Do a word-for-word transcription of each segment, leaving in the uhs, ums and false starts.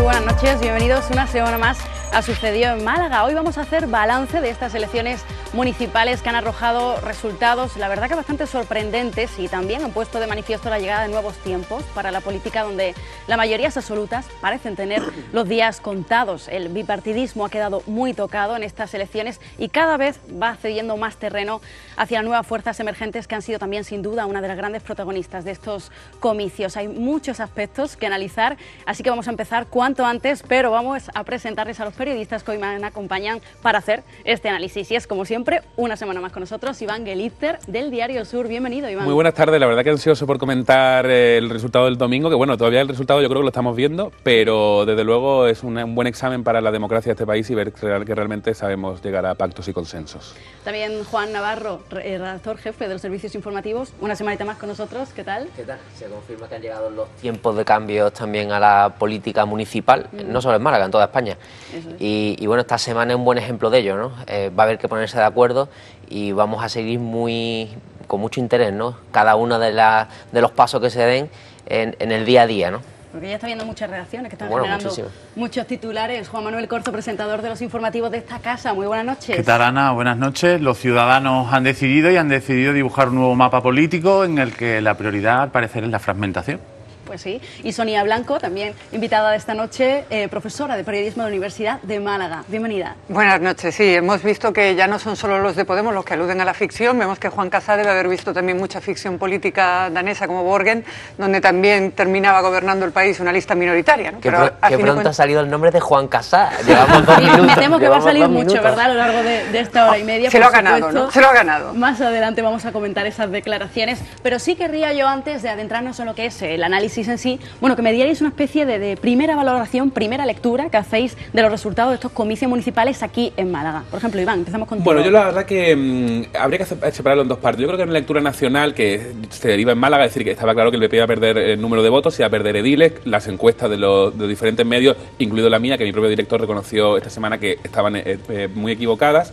buenas noches, bienvenidos una semana más a Sucedió en Málaga. Hoy vamos a hacer balance de estas elecciones municipales que han arrojado resultados, la verdad que bastante sorprendentes, y también han puesto de manifiesto la llegada de nuevos tiempos para la política, donde la mayorías absolutas parecen tener los días contados. El bipartidismo ha quedado muy tocado en estas elecciones y cada vez va cediendo más terreno hacia nuevas fuerzas emergentes que han sido también sin duda una de las grandes protagonistas de estos comicios. Hay muchos aspectos que analizar, así que vamos a empezar cuanto antes, pero vamos a presentarles a los periodistas que hoy me acompañan para hacer este análisis. Y es, como siempre, una semana más con nosotros, Iván Gelitzer, del Diario Sur. Bienvenido, Iván. Muy buenas tardes. La verdad que ansioso por comentar el resultado del domingo, que bueno, todavía el resultado yo creo que lo estamos viendo, pero desde luego es un, un buen examen para la democracia de este país y ver que realmente sabemos llegar a pactos y consensos. También Juan Navarro, redactor jefe de los servicios informativos, una semanita más con nosotros. ¿Qué tal? ¿Qué tal? Se confirma que han llegado los tiempos de cambios también a la política municipal, mm. no solo en Málaga, en toda España. Eso es. Y, y bueno, esta semana es un buen ejemplo de ello, ¿no? Eh, va a haber que ponerse de acuerdo y vamos a seguir muy con mucho interés, ¿no? Cada uno de, la, de los pasos que se den en, en el día a día, ¿no? Porque ya está viendo muchas reacciones que están bueno, generando muchísimo. muchos titulares. Juan Manuel Corzo, presentador de los informativos de esta casa. Muy buenas noches. ¿Qué tal, Ana? Buenas noches. Los ciudadanos han decidido y han decidido dibujar un nuevo mapa político en el que la prioridad, al parecer, es la fragmentación. Pues sí, y Sonia Blanco, también invitada de esta noche, eh, profesora de periodismo de la Universidad de Málaga. Bienvenida. Buenas noches, sí, hemos visto que ya no son solo los de Podemos los que aluden a la ficción, vemos que Juan Casá debe haber visto también mucha ficción política danesa como Borgen, donde también terminaba gobernando el país una lista minoritaria, ¿no? Que, Pero, pro, que pronto cuenta... ha salido el nombre de Juan Casá, llevamos dos minutos. Me temo que va a salir mucho, minutos. ¿verdad?, a lo largo de, de esta hora y media. Se lo ha ganado, ¿no? Se lo ha ganado. Más adelante vamos a comentar esas declaraciones, pero sí querría yo, antes de adentrarnos en lo que es el análisis en sí, bueno, que me dierais una especie de, de primera valoración, primera lectura que hacéis de los resultados de estos comicios municipales aquí en Málaga. Por ejemplo, Iván, empezamos contigo. Bueno, yo la verdad que mmm, habría que separarlo en dos partes. Yo creo que en la lectura nacional, que se deriva en Málaga, es decir, que estaba claro que el P P iba a perder el número de votos, iba a perder ediles, las encuestas de los, de los diferentes medios, incluido la mía, que mi propio director reconoció esta semana que estaban eh, eh, muy equivocadas,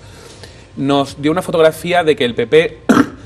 nos dio una fotografía de que el P P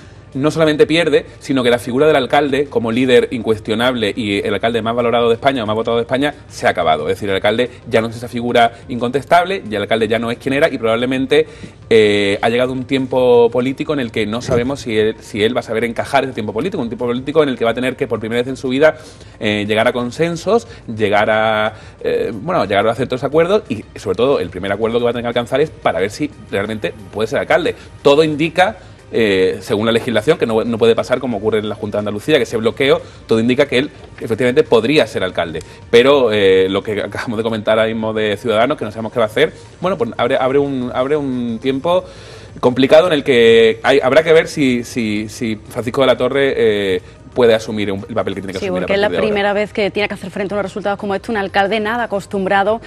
no solamente pierde, sino que la figura del alcalde como líder incuestionable y el alcalde más valorado de España o más votado de España se ha acabado. Es decir, el alcalde ya no es esa figura incontestable, y el alcalde ya no es quien era, y probablemente eh, ha llegado un tiempo político en el que no sabemos si él, si él va a saber encajar ese tiempo político, un tiempo político en el que va a tener que por primera vez en su vida eh, llegar a consensos, llegar a eh, bueno, llegar a ciertos acuerdos, y sobre todo el primer acuerdo que va a tener que alcanzar es para ver si realmente puede ser alcalde. Todo indica, Eh, según la legislación, que no, no puede pasar como ocurre en la Junta de Andalucía, que ese bloqueo, todo indica que él efectivamente podría ser alcalde, pero eh, lo que acabamos de comentar ahora mismo de Ciudadanos, que no sabemos qué va a hacer, bueno, pues abre, abre, un, abre un tiempo complicado en el que hay, habrá que ver si, si, si Francisco de la Torre eh, puede asumir un, el papel que tiene que sí, asumir. Sí, porque es la primera vez que tiene que hacer frente a unos resultados como este, un alcalde nada acostumbrado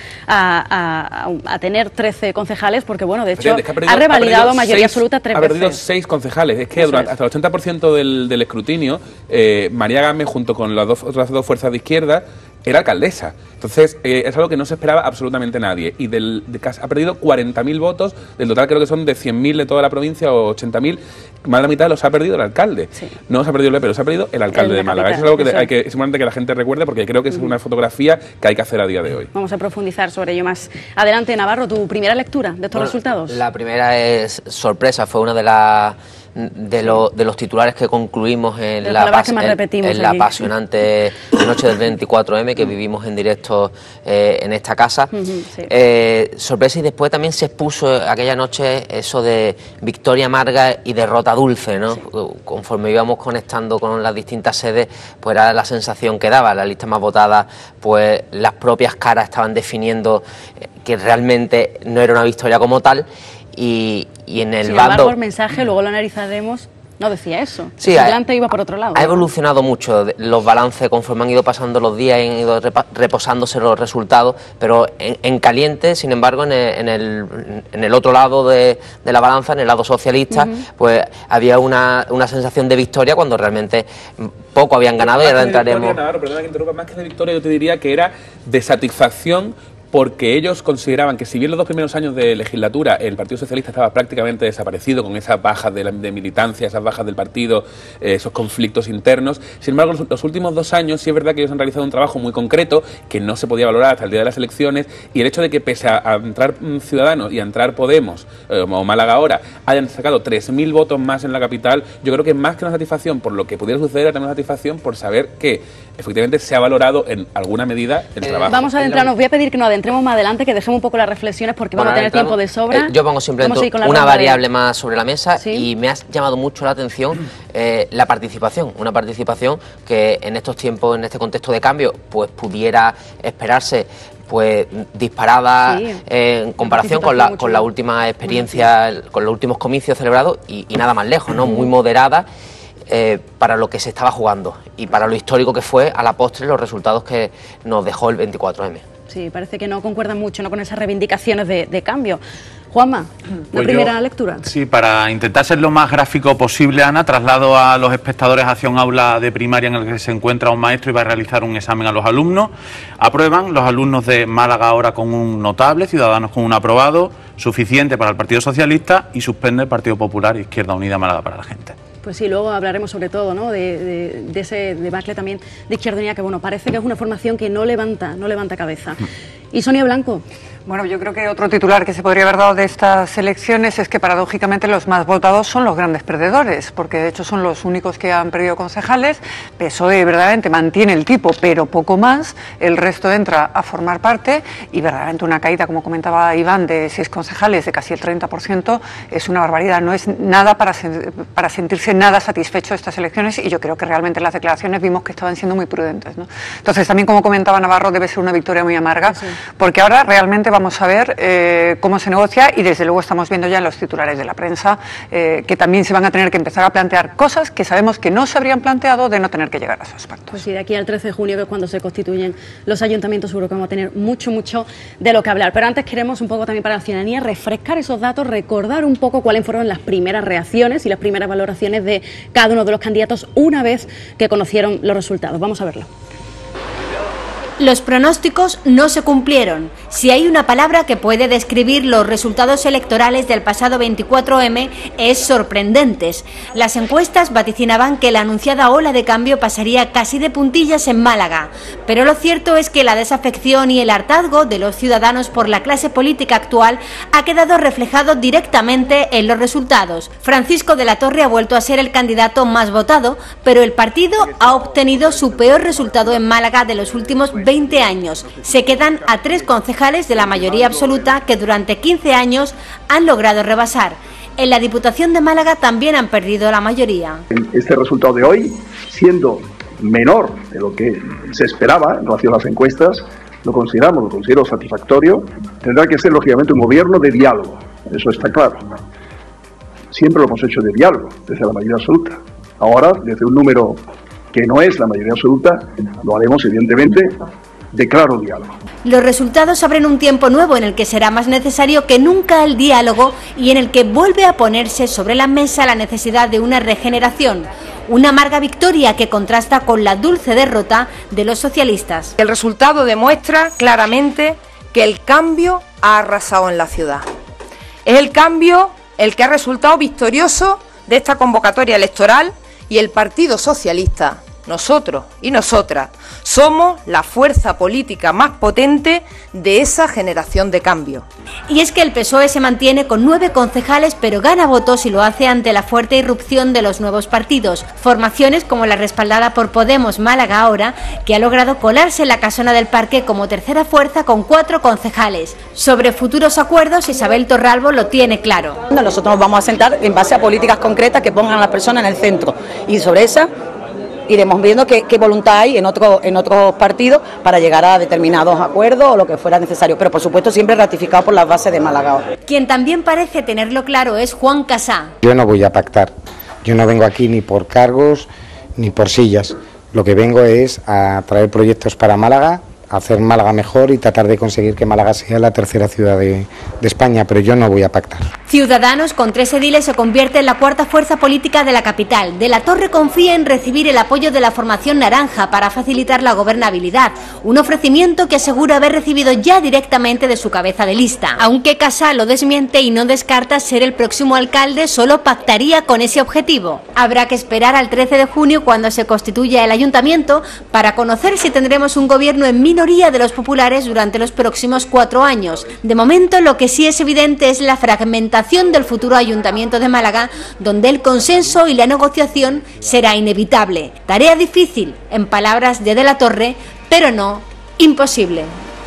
a, a, a tener trece concejales, porque bueno, de hecho, es que ha, perdido, ha revalidado ha mayoría seis, absoluta tres ha veces. Ha perdido seis concejales, es que durante, es. hasta el ochenta por ciento del, del escrutinio, eh, María Gámez, junto con las dos, otras dos fuerzas de izquierda, era alcaldesa. Entonces, eh, es algo que no se esperaba absolutamente nadie. Y del, de, ha perdido cuarenta mil votos, del total creo que son de cien mil de toda la provincia, o ochenta mil, más de la mitad los ha perdido el alcalde. Sí. No los ha perdido el P P, los ha perdido el alcalde el de Málaga. Capital, eso es algo que eso. hay que, es importante que la gente recuerde, porque creo que es una fotografía que hay que hacer a día de hoy. Vamos a profundizar sobre ello más adelante. Navarro, ¿tu primera lectura de estos bueno, resultados? La primera es sorpresa, fue una de las de, sí. lo, de los titulares que concluimos en, la, pas que en, en la apasionante noche del veinticuatro eme que vivimos en directo eh, en esta casa. Uh-huh, sí. eh, sorpresa, y después también se expuso aquella noche eso de victoria amarga y derrota dulce, ¿no? Sí. Conforme íbamos conectando con las distintas sedes, pues era la sensación que daba. La lista más votada, pues las propias caras estaban definiendo que realmente no era una victoria como tal. Y, y en el Sin bando... embargo, el mensaje, luego lo analizaremos, no decía eso. Sí, el estudiante iba por otro lado. Ha ¿no? evolucionado mucho los balances conforme han ido pasando los días, han ido reposándose los resultados, pero en, en caliente, sin embargo, en el, en el, en el otro lado de, de la balanza, en el lado socialista, uh-huh. pues había una, una sensación de victoria cuando realmente poco habían ganado, y ahora entraremos... Victoria, Navarro, perdona que interrumpa, más que de victoria yo te diría que era de satisfacción porque ellos consideraban que si bien los dos primeros años de legislatura el Partido Socialista estaba prácticamente desaparecido, con esas bajas de, la, de militancia, esas bajas del partido, eh, esos conflictos internos, sin embargo los, los últimos dos años sí es verdad que ellos han realizado un trabajo muy concreto que no se podía valorar hasta el día de las elecciones, y el hecho de que pese a, a entrar mm, Ciudadanos y a entrar Podemos, eh, o Málaga ahora, hayan sacado tres mil votos más en la capital, yo creo que es más que una satisfacción por lo que pudiera suceder, también una satisfacción por saber que efectivamente se ha valorado en alguna medida el trabajo. Vamos a adentrarnos, voy a pedir que nos adentremos más adelante, que dejemos un poco las reflexiones porque bueno, vamos a tener tiempo de sobra. Eh, yo pongo simplemente una variable de... más sobre la mesa, ¿sí? Y me ha llamado mucho la atención eh, la participación, una participación que en estos tiempos, en este contexto de cambio, pues pudiera esperarse pues disparada, sí, eh, en comparación con la, con la última experiencia, sí, con los últimos comicios celebrados y, y nada más lejos, ¿no? Muy moderada. Eh, para lo que se estaba jugando y para lo histórico que fue a la postre los resultados que nos dejó el veinticuatro eme. Sí, parece que no concuerdan mucho, ¿no?, con esas reivindicaciones de, de cambio. Juanma, la pues primera yo, lectura. Sí, para intentar ser lo más gráfico posible, Ana, traslado a los espectadores hacia un aula de primaria en el que se encuentra un maestro y va a realizar un examen a los alumnos. Aprueban los alumnos de Málaga ahora con un notable, Ciudadanos con un aprobado, suficiente para el Partido Socialista, y suspende el Partido Popular e Izquierda Unida Málaga para la Gente. Pues sí, luego hablaremos sobre todo, ¿no?, de, de, de ese debacle también de Izquierda Unida, que bueno, parece que es una formación que no levanta, no levanta cabeza. ¿Y Sonia Blanco? Bueno, yo creo que otro titular que se podría haber dado de estas elecciones es que paradójicamente los más votados son los grandes perdedores, porque de hecho son los únicos que han perdido concejales. P S O E verdaderamente mantiene el tipo, pero poco más, el resto entra a formar parte y verdaderamente una caída, como comentaba Iván, de seis concejales, de casi el treinta por ciento, es una barbaridad, no es nada para, para sentirse nada satisfecho de estas elecciones, y yo creo que realmente las declaraciones vimos que estaban siendo muy prudentes, ¿no? Entonces también, como comentaba Navarro, debe ser una victoria muy amarga, sí, porque ahora realmente vamos a ver eh, cómo se negocia, y desde luego estamos viendo ya en los titulares de la prensa eh, que también se van a tener que empezar a plantear cosas que sabemos que no se habrían planteado de no tener que llegar a esos pactos. Pues sí, de aquí al trece de junio, que es cuando se constituyen los ayuntamientos, seguro que vamos a tener mucho, mucho de lo que hablar. Pero antes queremos un poco también para la ciudadanía refrescar esos datos, recordar un poco cuáles fueron las primeras reacciones y las primeras valoraciones de cada uno de los candidatos una vez que conocieron los resultados. Vamos a verlo. Los pronósticos no se cumplieron. Si hay una palabra que puede describir los resultados electorales del pasado veinticuatro eme, es sorprendentes. Las encuestas vaticinaban que la anunciada ola de cambio pasaría casi de puntillas en Málaga, pero lo cierto es que la desafección y el hartazgo de los ciudadanos por la clase política actual ha quedado reflejado directamente en los resultados. Francisco de la Torre ha vuelto a ser el candidato más votado, pero el partido ha obtenido su peor resultado en Málaga de los últimos veinte años. Se quedan a tres concejales de la mayoría absoluta que durante quince años han logrado rebasar. En la Diputación de Málaga también han perdido la mayoría. Este resultado de hoy, siendo menor de lo que se esperaba en relación a las encuestas, lo consideramos, lo considero satisfactorio. Tendrá que ser lógicamente un gobierno de diálogo, eso está claro. Siempre lo hemos hecho de diálogo, desde la mayoría absoluta. Ahora, desde un número que no es la mayoría absoluta, lo haremos evidentemente de claro diálogo. Los resultados abren un tiempo nuevo en el que será más necesario que nunca el diálogo y en el que vuelve a ponerse sobre la mesa la necesidad de una regeneración. Una amarga victoria que contrasta con la dulce derrota de los socialistas. El resultado demuestra claramente que el cambio ha arrasado en la ciudad. Es el cambio el que ha resultado victorioso de esta convocatoria electoral, y el Partido Socialista, nosotros y nosotras, somos la fuerza política más potente de esa generación de cambio. Y es que el P S O E se mantiene con nueve concejales, pero gana votos y lo hace ante la fuerte irrupción de los nuevos partidos. Formaciones como la respaldada por Podemos Málaga ahora, que ha logrado colarse en la casona del Parque como tercera fuerza con cuatro concejales. Sobre futuros acuerdos, Isabel Torralbo lo tiene claro. Nosotros nos vamos a sentar en base a políticas concretas que pongan a las personas en el centro, y sobre esa iremos viendo qué, qué voluntad hay en, otro, en otros partidos para llegar a determinados acuerdos o lo que fuera necesario, pero por supuesto siempre ratificado por las bases de Málaga. Quien también parece tenerlo claro es Juan Casá. Yo no voy a pactar, yo no vengo aquí ni por cargos ni por sillas, lo que vengo es a traer proyectos para Málaga, a hacer Málaga mejor y tratar de conseguir que Málaga sea la tercera ciudad de, de España, pero yo no voy a pactar. Ciudadanos, con tres ediles, se convierte en la cuarta fuerza política de la capital. De la Torre confía en recibir el apoyo de la formación naranja para facilitar la gobernabilidad, un ofrecimiento que asegura haber recibido ya directamente de su cabeza de lista. Aunque Casá lo desmiente y no descarta ser el próximo alcalde, solo pactaría con ese objetivo. Habrá que esperar al trece de junio, cuando se constituya el ayuntamiento, para conocer si tendremos un gobierno en minoría de los populares durante los próximos cuatro años. De momento, lo que sí es evidente es la fragmentación del futuro Ayuntamiento de Málaga, donde el consenso y la negociación será inevitable. Tarea difícil, en palabras de De la Torre, pero no imposible.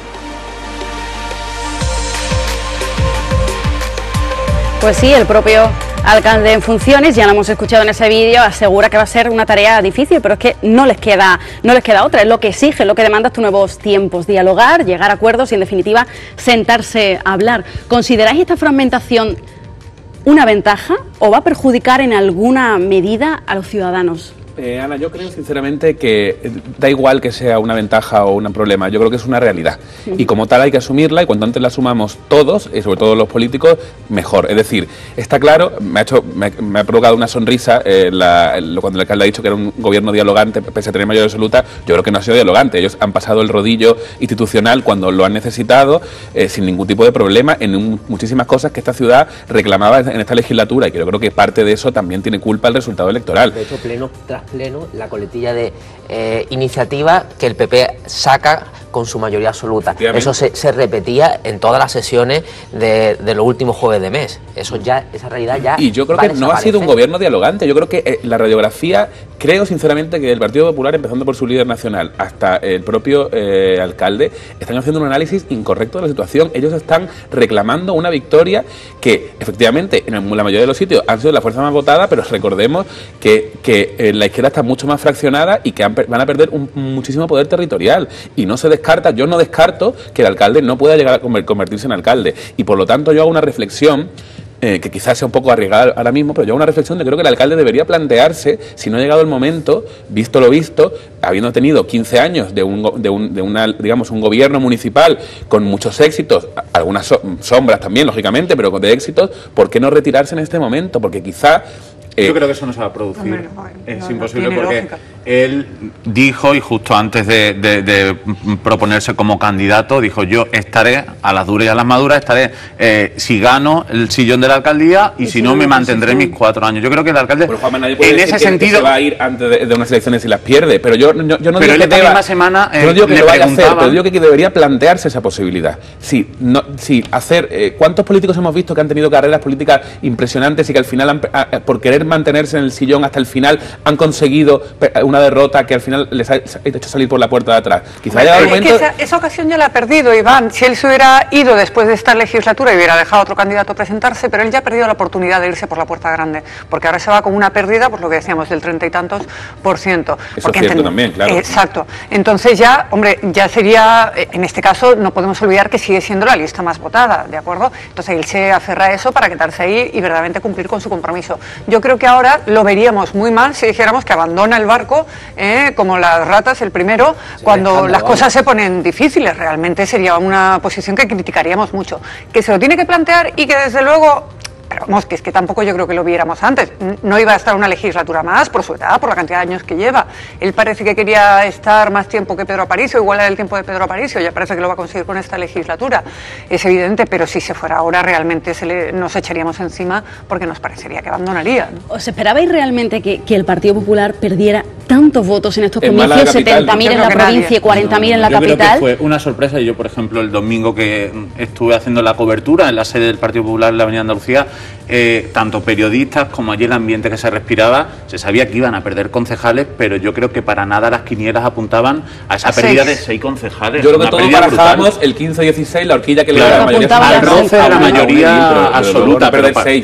Pues sí, el propio alcalde en funciones, ya lo hemos escuchado en ese vídeo, asegura que va a ser una tarea difícil, pero es que no les queda, no les queda otra, es lo que exige, lo que demanda estos nuevos tiempos, dialogar, llegar a acuerdos y en definitiva sentarse a hablar. ¿Consideráis esta fragmentación una ventaja o va a perjudicar en alguna medida a los ciudadanos? Eh, Ana, yo creo sinceramente que da igual que sea una ventaja o un problema, yo creo que es una realidad y como tal hay que asumirla, y cuanto antes la asumamos todos, y sobre todo los políticos, mejor. Es decir, está claro, me ha hecho, me, me ha provocado una sonrisa eh, la, cuando el alcalde ha dicho que era un gobierno dialogante, pese a tener mayoría absoluta. Yo creo que no ha sido dialogante, ellos han pasado el rodillo institucional cuando lo han necesitado, eh, sin ningún tipo de problema, en un, muchísimas cosas que esta ciudad reclamaba en esta legislatura, y que yo creo que parte de eso también tiene culpa el resultado electoral. De hecho, pleno tras pleno, la coletilla de eh, iniciativa que el P P saca con su mayoría absoluta. Eso se, se repetía en todas las sesiones de, de los últimos jueves de mes. Eso ya, esa realidad ya. Y yo creo que no ha sido un gobierno dialogante. Yo creo que eh, la radiografía, creo sinceramente que el Partido Popular, empezando por su líder nacional hasta el propio eh, alcalde, están haciendo un análisis incorrecto de la situación. Ellos están reclamando una victoria que efectivamente en la mayoría de los sitios han sido la fuerza más votada, pero recordemos que, que eh, la izquierda está mucho más fraccionada y que han, van a perder un, muchísimo poder territorial. Y no se descarta, yo no descarto que el alcalde no pueda llegar a convertirse en alcalde. Y por lo tanto yo hago una reflexión Eh, que quizás sea un poco arriesgada ahora mismo, pero yo hago una reflexión de que creo que el alcalde debería plantearse, si no ha llegado el momento, visto lo visto, habiendo tenido quince años de un, de un de una, digamos, un gobierno municipal con muchos éxitos, algunas so, sombras también, lógicamente, pero de éxitos, ¿por qué no retirarse en este momento? Porque quizá Eh, Yo creo que eso no se va a producir, Hombre, no, es no, imposible no porque lógica. Él dijo, y justo antes de, de, de proponerse como candidato, dijo: yo estaré a las duras y a las maduras, estaré eh, si gano el sillón de la alcaldía y, y si, si no me mantendré mis cuatro años. Yo creo que el alcalde, bueno, Juanma, nadie puede en decir ese que, sentido, que se va a ir antes de, de unas elecciones si las pierde, pero yo, yo, yo no pero digo que, deba, semana, eh, yo no digo que le lo vaya a hacer, pero digo que debería plantearse esa posibilidad. Sí, no, sí hacer, eh, ¿cuántos políticos hemos visto que han tenido carreras políticas impresionantes y que al final, han, a, por querer mantenerse en el sillón hasta el final, han conseguido una derrota que al final les ha hecho salir por la puerta de atrás? Quizá haya es momento... que esa, esa ocasión ya la ha perdido, Iván. Si él se hubiera ido después de esta legislatura y hubiera dejado a otro candidato presentarse, pero él ya ha perdido la oportunidad de irse por la puerta grande, porque ahora se va con una pérdida, pues lo que decíamos, del treinta y tantos por ciento. Eso porque es cierto también, claro. Exacto. Entonces ya, hombre, ya sería, en este caso, no podemos olvidar que sigue siendo la lista más votada, ¿de acuerdo? Entonces él se aferra a eso para quedarse ahí y verdaderamente cumplir con su compromiso. Yo creo que ahora lo veríamos muy mal si dijéramos que abandona el barco, eh, como las ratas, el primero, sí, cuando las cosas se ponen difíciles. Realmente sería una posición que criticaríamos mucho. Que se lo tiene que plantear y que desde luego... Pero vamos, que es que tampoco yo creo que lo viéramos antes. No iba a estar una legislatura más por su edad, por la cantidad de años que lleva. Él parece que quería estar más tiempo que Pedro Aparicio, igual era el tiempo de Pedro Aparicio, ya parece que lo va a conseguir con esta legislatura. Es evidente, pero si se fuera ahora realmente se le, nos echaríamos encima porque nos parecería que abandonaría, ¿no? ¿Os esperabais realmente que, que el Partido Popular perdiera tantos votos en estos comicios, setenta mil en la provincia y cuarenta mil en la capital? Yo creo que fue una sorpresa. Y yo, por ejemplo, el domingo que estuve haciendo la cobertura en la sede del Partido Popular en la Avenida Andalucía, Eh, tanto periodistas como allí el ambiente que se respiraba, se sabía que iban a perder concejales, pero yo creo que para nada las quinielas apuntaban a esa a pérdida seis. de seis concejales. Yo creo que todos barajábamos el quince diece y seis, la horquilla que claro, le da la mayoría al roce de la mayoría absoluta, pero perder seis.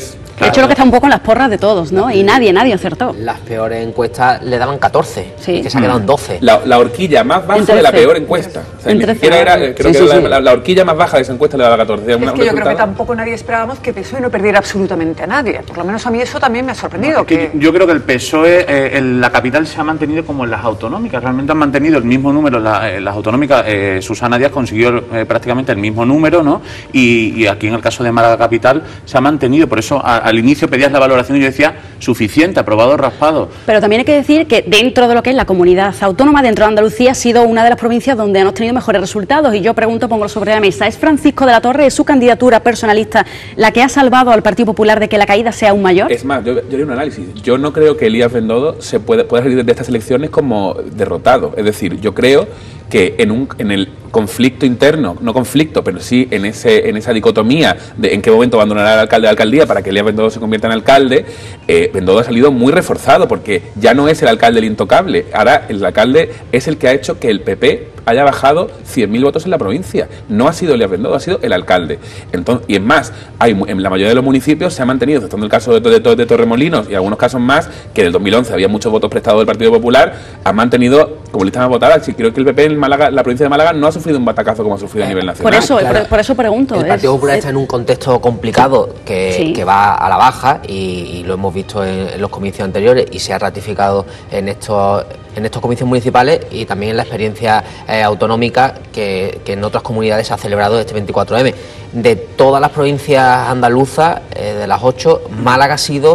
De hecho, lo que está un poco en las porras de todos, ¿no? Y nadie, nadie acertó. Las peores encuestas le daban catorce, sí. que se ha quedado en doce. La, la horquilla más baja de la peor encuesta. O sea, ni siquiera era, creo sí, que sí, la, sí. La, la horquilla más baja de esa encuesta le daba catorce. Es una, que yo creo que tampoco nadie esperábamos que P S O E no perdiera absolutamente a nadie. Por lo menos a mí eso también me ha sorprendido. No, que... Yo creo que el P S O E, eh, en la capital se ha mantenido como en las autonómicas. Realmente han mantenido el mismo número en la, eh, las autonómicas. Eh, Susana Díaz consiguió eh, prácticamente el mismo número, ¿no? Y, y aquí en el caso de Málaga Capital se ha mantenido. Por eso a, al inicio pedías la valoración y yo decía suficiente, aprobado, raspado. Pero también hay que decir que dentro de lo que es la comunidad autónoma, dentro de Andalucía, ha sido una de las provincias donde han obtenido mejores resultados. Y yo pregunto, pongo sobre la mesa, ¿es Francisco de la Torre, es su candidatura personalista la que ha salvado al Partido Popular de que la caída sea aún mayor? Es más, yo, yo haría un análisis. Yo no creo que Elías Bendodo se pueda, pueda salir de estas elecciones como derrotado. Es decir, yo creo que en, un, en el conflicto interno, no conflicto, pero sí en ese en esa dicotomía de en qué momento abandonará al alcalde de la alcaldía para que Elías Bendodo se convierta en alcalde, eh, Bendodo ha salido muy reforzado porque ya no es el alcalde el intocable, ahora el alcalde es el que ha hecho que el P P haya bajado cien mil votos en la provincia. No ha sido Elías Bendodo, ha sido el alcalde. Entonces, y es más, hay, en la mayoría de los municipios se ha mantenido, exceptuando el caso de, de, de Torremolinos y algunos casos más, que en el dos mil once había muchos votos prestados del Partido Popular, han mantenido como listas más votadas. Y creo que el P P en Málaga, la provincia de Málaga no ha sufrido un batacazo como ha sufrido eh, a nivel nacional. Por eso, claro. por, por eso pregunto. El Partido es, Popular es... está en un contexto complicado que, sí. que va a la baja y, y lo hemos visto en, en los comicios anteriores y se ha ratificado en estos en estos comicios municipales y también en la experiencia eh, autonómica que, que en otras comunidades se ha celebrado este veinticuatro eme. De todas las provincias andaluzas, eh, de las ocho, Málaga ha sido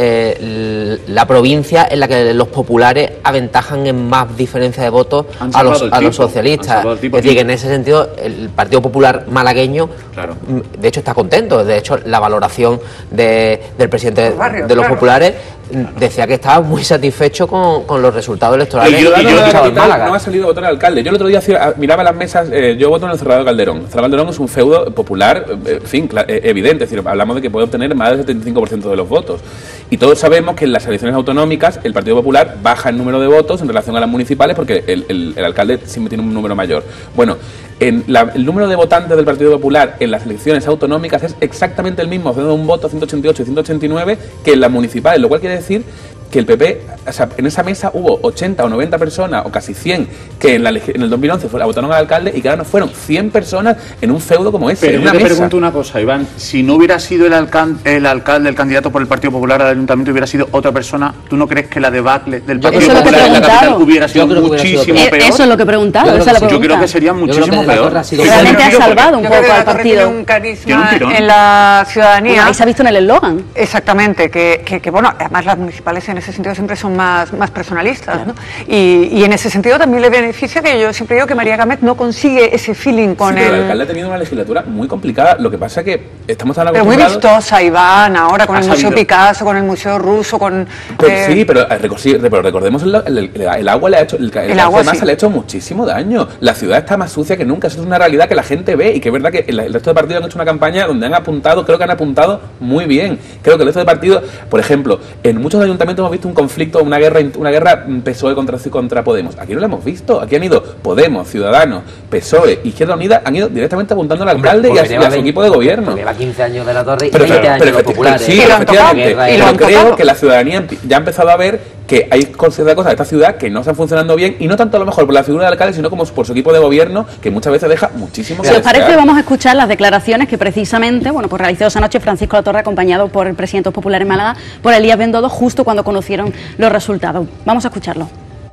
eh, la provincia en la que los populares aventajan en más diferencia de votos a los, a los socialistas. Es decir, que en ese sentido el Partido Popular malagueño, claro. de hecho, está contento. De hecho, la valoración de, del presidente barrios, de los claro. populares decía que estaba muy satisfecho con, con los resultados electorales. El ciudadano de la capital no ha salido a votar al alcalde. Yo el otro día miraba las mesas, eh, yo voto en el Cerrado Calderón. El Cerrado Calderón es un feudo popular, eh, en fin, eh, evidente. Es decir, hablamos de que puede obtener más del setenta y cinco por ciento de los votos. Y todos sabemos que en las elecciones autonómicas el Partido Popular baja el número de votos en relación a las municipales porque el, el, el alcalde siempre tiene un número mayor. Bueno, en la, el número de votantes del Partido Popular en las elecciones autonómicas es exactamente el mismo, haciendo un voto ciento ochenta y ocho y ciento ochenta y nueve que en las municipales, lo cual quiere decir que el P P, o sea, en esa mesa hubo ochenta o noventa personas, o casi cien, que en, la, en el dos mil once fue, votaron al alcalde y que ahora no fueron cien personas en un feudo como ese. Pero yo te mesa. pregunto una cosa, Iván, si no hubiera sido el, alcan el alcalde, el candidato por el Partido Popular al ayuntamiento, hubiera sido otra persona, ¿tú no crees que la debacle del Partido Popular en la capital hubiera sido muchísimo peor? Eso es lo que he preguntado. Yo, esa creo, yo creo que sería muchísimo que peor. Realmente ha salvado un yo poco creo que al partido. Tiene un carisma en la ciudadanía. Bueno, ahí se ha visto en el eslogan. Exactamente, que, que, que bueno, además las municipales en ese sentido siempre son más, más personalistas, ¿no? Y, y en ese sentido también le beneficia que yo siempre digo que María Gámez no consigue ese feeling con sí, el... pero el alcalde ha tenido una legislatura muy complicada, lo que pasa es que estamos tan pero acostumbrados... muy vistosa, Iván, ahora con el Museo Picasso, con el Museo Ruso, con... Pues eh... Sí, pero, pero recordemos, el, el, el, el agua le ha hecho, el, el, el agua de masa sí. le ha hecho muchísimo daño. La ciudad está más sucia que nunca, eso es una realidad que la gente ve y que es verdad que el, el resto de partidos han hecho una campaña donde han apuntado, creo que han apuntado muy bien. Creo que el resto de partidos, por ejemplo, en muchos ayuntamientos hemos visto un conflicto, una guerra, una guerra P S O E contra, contra Podemos. Aquí no lo hemos visto. Aquí han ido Podemos, Ciudadanos, P S O E, Izquierda Unida, han ido directamente apuntando al alcalde y a, y a su equipo de gobierno. Lleva quince años de la Torre y pero, veinte pero, años pero, los populares. Sí, pero efectivamente. Pero creo que la ciudadanía ya ha empezado a ver que hay cosas de esta ciudad que no están funcionando bien y no tanto a lo mejor por la figura del alcalde, sino como por su equipo de gobierno, que muchas veces deja muchísimo que Si os parece, vamos a escuchar las declaraciones que precisamente, bueno, pues realizó esa noche Francisco de la Torre, acompañado por el presidente popular en Málaga, por Elías Bendodo, justo cuando conocieron los resultados. Vamos a escucharlo.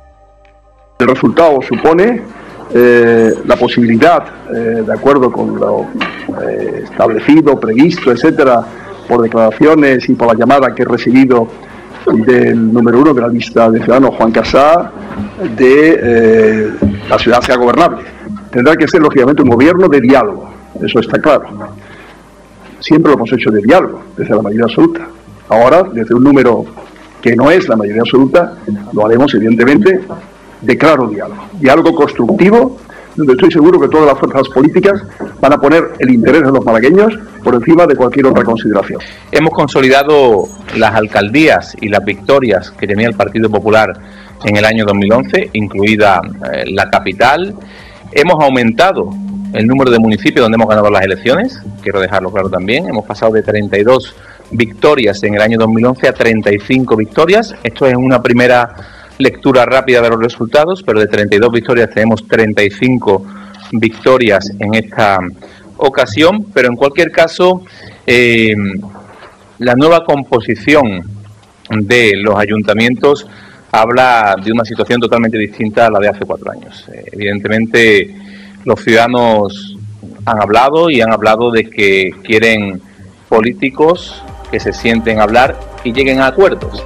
El resultado supone eh, la posibilidad, eh, de acuerdo con lo eh, establecido, previsto, etcétera, por declaraciones y por la llamada que he recibido del número uno de la lista de Ciudadanos, Juan Casá, de eh, la ciudad sea gobernable. Tendrá que ser, lógicamente, un gobierno de diálogo, eso está claro. Siempre lo hemos hecho de diálogo, desde la mayoría absoluta. Ahora, desde un número que no es la mayoría absoluta, lo haremos, evidentemente, de claro diálogo. Diálogo constructivo, donde estoy seguro que todas las fuerzas políticas van a poner el interés de los malagueños por encima de cualquier otra consideración. Hemos consolidado las alcaldías y las victorias que tenía el Partido Popular en el año dos mil once, incluida eh, la capital. Hemos aumentado el número de municipios donde hemos ganado las elecciones, quiero dejarlo claro también. Hemos pasado de treinta y dos victorias en el año dos mil once a treinta y cinco victorias. Esto es una primera lectura rápida de los resultados, pero de treinta y dos victorias tenemos treinta y cinco victorias en esta ocasión. Pero en cualquier caso, eh, la nueva composición de los ayuntamientos habla de una situación totalmente distinta a la de hace cuatro años. Eh, evidentemente, los ciudadanos han hablado y han hablado de que quieren políticos que se sienten a hablar y lleguen a acuerdos.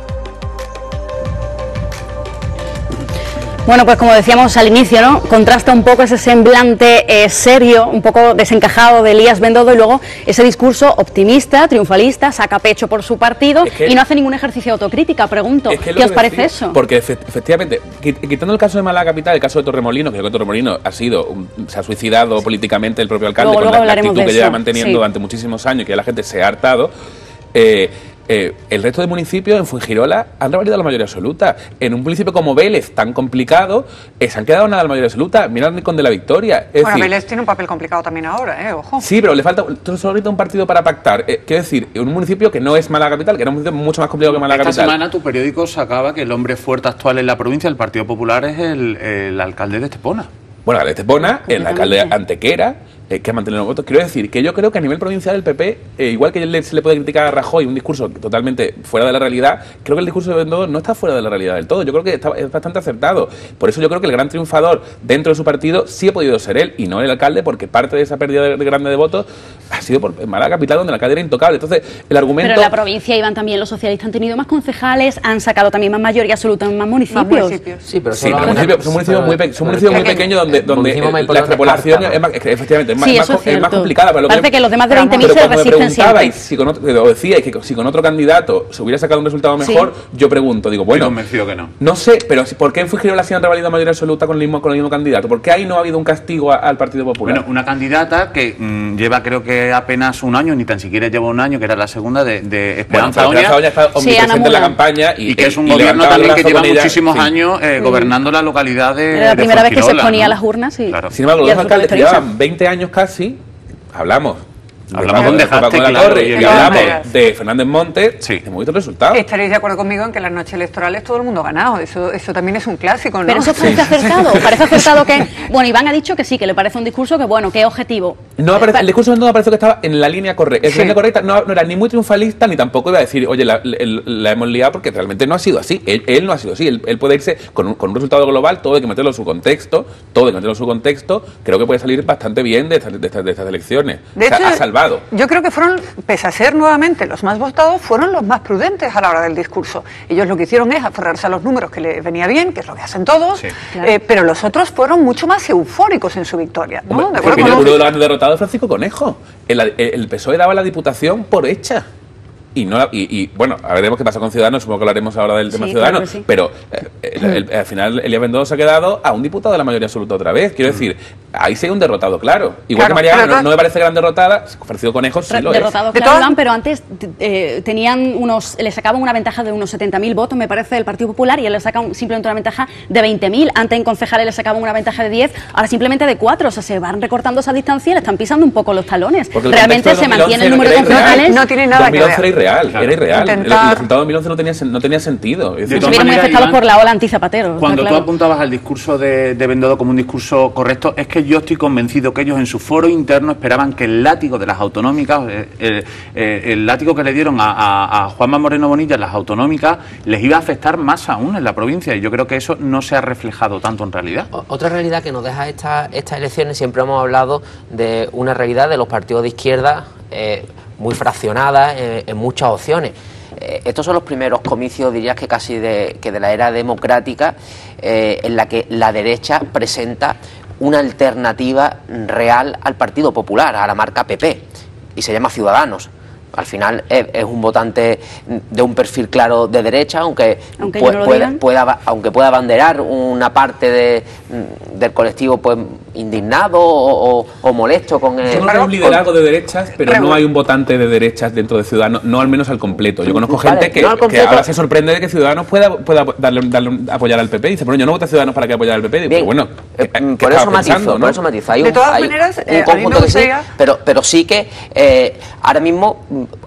Bueno, pues como decíamos al inicio, ¿no? Contrasta un poco ese semblante eh, serio, un poco desencajado de Elías Bendodo y luego ese discurso optimista, triunfalista, saca pecho por su partido es que, y no hace ningún ejercicio de autocrítica. Pregunto, es que ¿qué os parece decir, eso? Porque efectivamente, quitando el caso de Málaga Capital, el caso de Torremolinos, que creo que Torremolinos ha sido, un, se ha suicidado políticamente el propio alcalde luego, con luego la, la actitud que lleva manteniendo sí. durante muchísimos años, que ya la gente se ha hartado. Eh, Eh, el resto de municipios en Fuengirola han revalidado la mayoría absoluta. En un municipio como Vélez, tan complicado, eh, se han quedado nada de la mayoría absoluta. Mira el Rincón de la Victoria. Es bueno, decir, Vélez tiene un papel complicado también ahora, ¿eh? Ojo. Sí, pero le falta solo ahorita un partido para pactar. Eh, quiero decir, en un municipio que no es Málaga Capital, que era un municipio mucho más complicado que Málaga Esta Capital. Esta semana tu periódico sacaba que el hombre fuerte actual en la provincia del Partido Popular es el, el alcalde de Estepona. Bueno, el de Estepona, el alcalde Antequera, eh, que ha mantenido los votos. Quiero decir que yo creo que a nivel provincial el P P, eh, igual que le, se le puede criticar a Rajoy un discurso totalmente fuera de la realidad, creo que el discurso de Bendodo no está fuera de la realidad del todo. Yo creo que está, es bastante acertado. Por eso yo creo que el gran triunfador dentro de su partido sí ha podido ser él y no el alcalde, porque parte de esa pérdida de, de grande de votos ha sido por Málaga Capital, donde el alcalde era intocable. Entonces, el argumento... Pero en la provincia, Iván, también los socialistas han tenido más concejales, han sacado también más mayoría absoluta en más municipios. Más municipios. Sí, pero, sí, pero municipios, son municipios muy, pe son municipios muy pequeños donde, donde eh, la extrapolación es más, efectivamente, es más, sí, más, es es más complicada. Pero parece que, que los demás de veinte mil se resisten siempre. Si con otro, o decíais que si con otro candidato se hubiera sacado un resultado mejor, sí. yo pregunto, digo, bueno, convencido que no. No sé, pero ¿por qué en Fuengirola se han revalidado mayoría absoluta con el mismo con el mismo candidato? ¿Por qué ahí no ha habido un castigo a, al Partido Popular? Bueno, una candidata que mmm, lleva creo que apenas un año, ni tan siquiera lleva un año, que era la segunda de, de Esperanza bueno, Oña. Oña está omnipresente sí, en la campaña y, y que es un y gobierno también que lleva muchísimos sí. años eh, gobernando la localidad de Era la primera de vez que se ponía ¿no? las urnas y, claro. Sin embargo, los dos alcaldes que llevaban veinte años casi, hablamos. Hablamos de, de, de, de la Torre y, y hablamos de Fernández Montes, sí. hemos visto el resultado. Estaréis de acuerdo conmigo en que en las noches electorales todo el mundo ha ganado, eso, eso también es un clásico, ¿no? Pero eso parece sí. acertado, parece acertado que, bueno, Iván ha dicho que sí, que le parece un discurso que, bueno, que objetivo. No aparece, el discurso no apareció que estaba en la línea correcta, en sí. la línea correcta no, no era ni muy triunfalista, ni tampoco iba a decir, oye, la, la, la hemos liado, porque realmente no ha sido así, él, él no ha sido así, él, él puede irse con un, con un resultado global, todo hay que meterlo en su contexto, todo hay que meterlo en su contexto, creo que puede salir bastante bien de estas, de estas, de estas elecciones, de o sea, hecho, ha salvado. Yo creo que fueron, pese a ser nuevamente los más votados, fueron los más prudentes a la hora del discurso. Ellos lo que hicieron es aferrarse a los números que les venía bien, que es lo que hacen todos, sí, claro. eh, pero los otros fueron mucho más eufóricos en su victoria, ¿no? Hombre, ¿de acuerdo? Uno de los grandes derrotados es Francisco Conejo. El, el, el P S O E daba la Diputación por hecha. Y, no, y, y bueno, a veremos qué pasa con Ciudadanos, supongo que hablaremos ahora del tema sí, Ciudadanos, claro sí. pero eh, el, el, al final Elías Bendodo se ha quedado a un diputado de la mayoría absoluta otra vez. Quiero decir, ahí sí hay un derrotado, claro. Igual claro, que Mariana no, no me parece gran derrotada, Francisco Conejo sí lo derrotado, es. Claro, Iván, pero antes eh, tenían unos, le sacaban una ventaja de unos setenta mil votos, me parece, del Partido Popular, y él le saca un, simplemente una ventaja de veinte mil. Antes en concejales le sacaban una ventaja de diez, ahora simplemente de cuatro. O sea, se van recortando esa distancia y le están pisando un poco los talones. Porque realmente se mantiene el número de concejales. No tiene nada que ver. dos mil once era irreal, claro. era irreal. Intentar... El resultado de dos mil once no tenía, no tenía sentido. Se vieron muy afectados por la ola anti-Zapatero. Cuando claro. tú apuntabas al discurso de, de Bendodo como un discurso correcto, es que yo estoy convencido que ellos en su foro interno esperaban que el látigo de las autonómicas, eh, eh, eh, el látigo que le dieron a, a, a Juanma Moreno Bonilla en las autonómicas, les iba a afectar más aún en la provincia, y yo creo que eso no se ha reflejado tanto en realidad. Otra realidad que nos deja esta, estas elecciones, siempre hemos hablado de una realidad de los partidos de izquierda eh, muy fraccionada eh, en muchas opciones. Eh, estos son los primeros comicios, dirías que casi de, que de la era democrática, eh, en la que la derecha presenta una alternativa real al Partido Popular, a la marca P P, y se llama Ciudadanos. Al final es, es un votante de un perfil claro de derecha, aunque, aunque, pu no pueda, pueda, aunque pueda abanderar una parte de, del colectivo pues indignado o, o, o molesto con el... Yo creo que hay un liderazgo de derechas, pero no hay un votante de derechas dentro de Ciudadanos, no al menos al completo. Yo conozco gente vale, que, no que ahora se sorprende de que Ciudadanos pueda, pueda darle, darle apoyar al P P, y dice, pero yo no voto a Ciudadanos para que apoyar al P P. Digo, pero bueno, eh, por, eso matizo, pensando, ¿no? por eso matizo, hay de un, todas hay maneras, un eh, conjunto que sí, pero, pero sí que eh, ahora mismo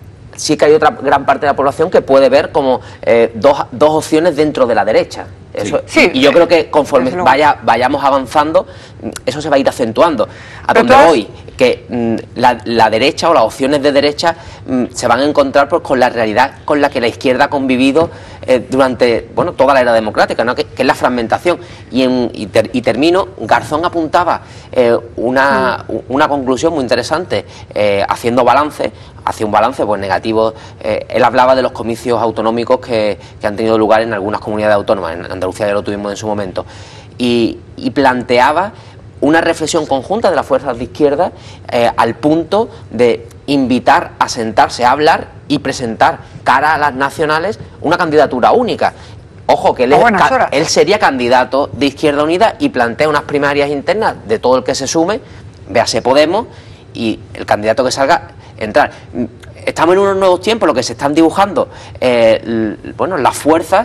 sí que hay otra gran parte de la población que puede ver como eh, dos, dos opciones dentro de la derecha. Eso, sí. Y yo creo que conforme vaya, vayamos avanzando, eso se va a ir acentuando. A donde has... voy, que mm, la, la derecha o las opciones de derecha mm, se van a encontrar pues, con la realidad con la que la izquierda ha convivido eh, durante bueno, toda la era democrática, ¿no? que, que es la fragmentación. Y, en, y, ter, y termino, Garzón apuntaba eh, una, sí. una conclusión muy interesante, eh, haciendo balance, hacia un balance pues negativo. Eh, él hablaba de los comicios autonómicos que, que han tenido lugar en algunas comunidades autónomas, en Andalucía ya lo tuvimos en su momento, y, y planteaba una reflexión conjunta de las fuerzas de izquierda eh, al punto de invitar a sentarse a hablar y presentar cara a las nacionales una candidatura única. Ojo, que él, es, él sería candidato de Izquierda Unida y plantea unas primarias internas de todo el que se sume, véase Podemos, y el candidato que salga entrar. Estamos en unos nuevos tiempos, lo que se están dibujando eh, bueno, las fuerzas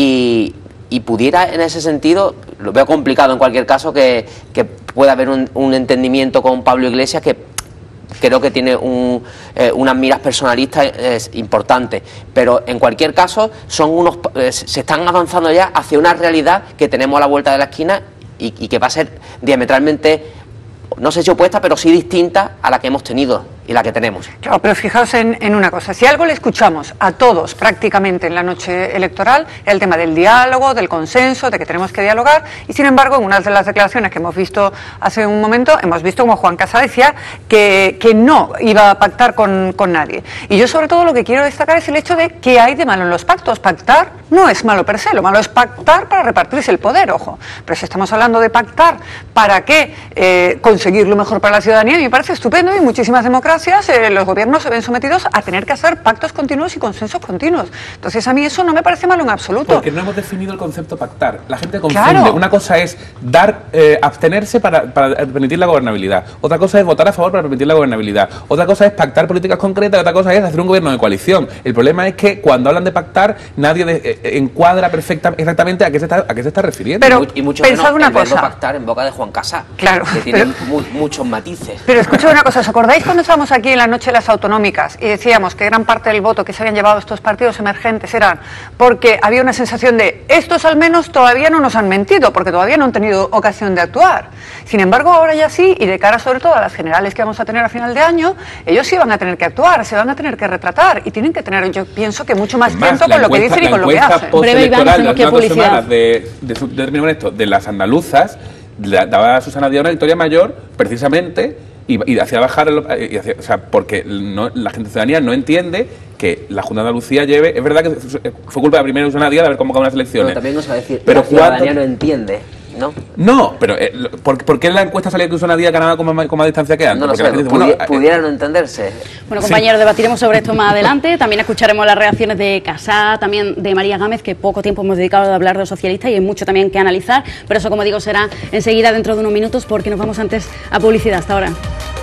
y, y pudiera en ese sentido, lo veo complicado en cualquier caso, que, que pueda haber un, un entendimiento con Pablo Iglesias que creo que tiene un, eh, unas miras personalistas eh, importantes, pero en cualquier caso son unos eh, se están avanzando ya hacia una realidad que tenemos a la vuelta de la esquina y, y que va a ser diametralmente, no sé si opuesta, pero sí distinta a la que hemos tenido y la que tenemos. Claro, pero fijaos en, en una cosa, si algo le escuchamos a todos prácticamente en la noche electoral, era el tema del diálogo, del consenso, de que tenemos que dialogar, y sin embargo en una de las declaraciones que hemos visto hace un momento, hemos visto como Juan Casado decía que, que no iba a pactar con, con nadie. Y yo sobre todo lo que quiero destacar es el hecho de que hay de malo en los pactos. Pactar no es malo per se, lo malo es pactar para repartirse el poder, ojo. Pero si estamos hablando de pactar para qué eh, conseguir lo mejor para la ciudadanía, me parece estupendo, y muchísimas democracias Eh, los gobiernos se ven sometidos a tener que hacer pactos continuos y consensos continuos. Entonces a mí eso no me parece malo en absoluto. Porque no hemos definido el concepto pactar. La gente confunde. Claro. Una cosa es dar eh, abstenerse para, para permitir la gobernabilidad. Otra cosa es votar a favor para permitir la gobernabilidad. Otra cosa es pactar políticas concretas. Otra cosa es hacer un gobierno de coalición. El problema es que cuando hablan de pactar nadie de, eh, encuadra perfecta, exactamente a qué se está, a qué se está refiriendo. Pero y mucho pensad menos una el verbo cosa. pactar en boca de Juan Casado, claro, que tiene pero, mu muchos matices. Pero escucha una cosa, ¿os acordáis cuando estábamos aquí en la noche de las autonómicas y decíamos que gran parte del voto que se habían llevado estos partidos emergentes eran porque había una sensación de estos al menos todavía no nos han mentido, porque todavía no han tenido ocasión de actuar? Sin embargo, ahora ya sí, y de cara sobre todo a las generales que vamos a tener a final de año, ellos sí van a tener que actuar, se van a tener que retratar y tienen que tener, yo pienso que mucho más tiempo con lo que dicen y con lo que hacen. Breve, Iván, hacemos que publicidad. De, de, de, de, de, esto, de las andaluzas, daba a Susana Díaz una victoria mayor, precisamente, y, y hacía bajar, el, y hacía, o sea, porque no, la gente ciudadanía no entiende que la Junta de Andalucía lleve, es verdad que fue culpa de la primera Susana Díaz de haber convocado unas elecciones. Pero también nos va a decir, pero la ciudadanía no entiende, ¿no? No, pero eh, ¿por, ¿por qué en la encuesta salía que Susana Díaz ganaba con más, con más distancia que antes? No lo sé, dice, pudi bueno, pudiera no entenderse. Bueno, compañeros, sí. Debatiremos sobre esto más adelante. También escucharemos las reacciones de Casá, también de María Gámez, que poco tiempo hemos dedicado a hablar de los socialistas y hay mucho también que analizar. Pero eso, como digo, será enseguida dentro de unos minutos, porque nos vamos antes a publicidad. Hasta ahora.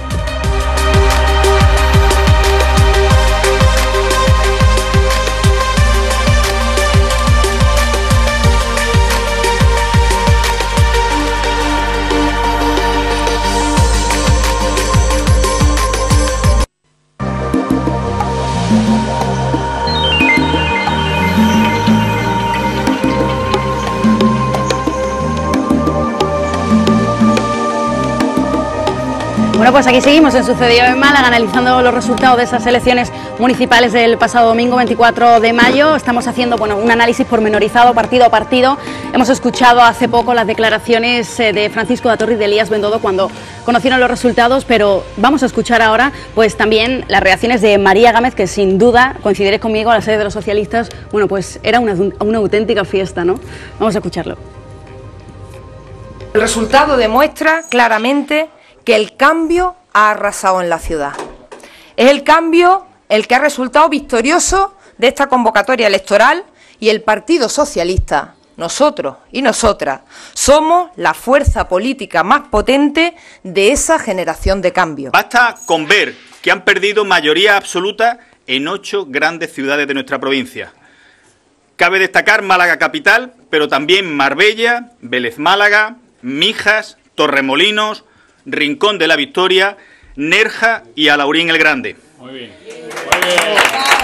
Bueno, pues aquí seguimos en Sucedió en Málaga, analizando los resultados de esas elecciones municipales del pasado domingo veinticuatro de mayo. Estamos haciendo bueno, un análisis pormenorizado, partido a partido. Hemos escuchado hace poco las declaraciones de Francisco de Atorre y de Elías Bendodo cuando conocieron los resultados, pero vamos a escuchar ahora pues también las reacciones de María Gámez, que sin duda, coincidiréis conmigo, a la sede de los socialistas, bueno, pues era una, una auténtica fiesta, ¿no? Vamos a escucharlo. El resultado demuestra claramente que el cambio ha arrasado en la ciudad. Es el cambio el que ha resultado victorioso de esta convocatoria electoral y el Partido Socialista, nosotros y nosotras, somos la fuerza política más potente de esa generación de cambio. Basta con ver que han perdido mayoría absoluta en ocho grandes ciudades de nuestra provincia. Cabe destacar Málaga capital, pero también Marbella, Vélez Málaga, Mijas, Torremolinos, Rincón de la Victoria, Nerja y Alaurín el Grande. Muy bien. Muy bien.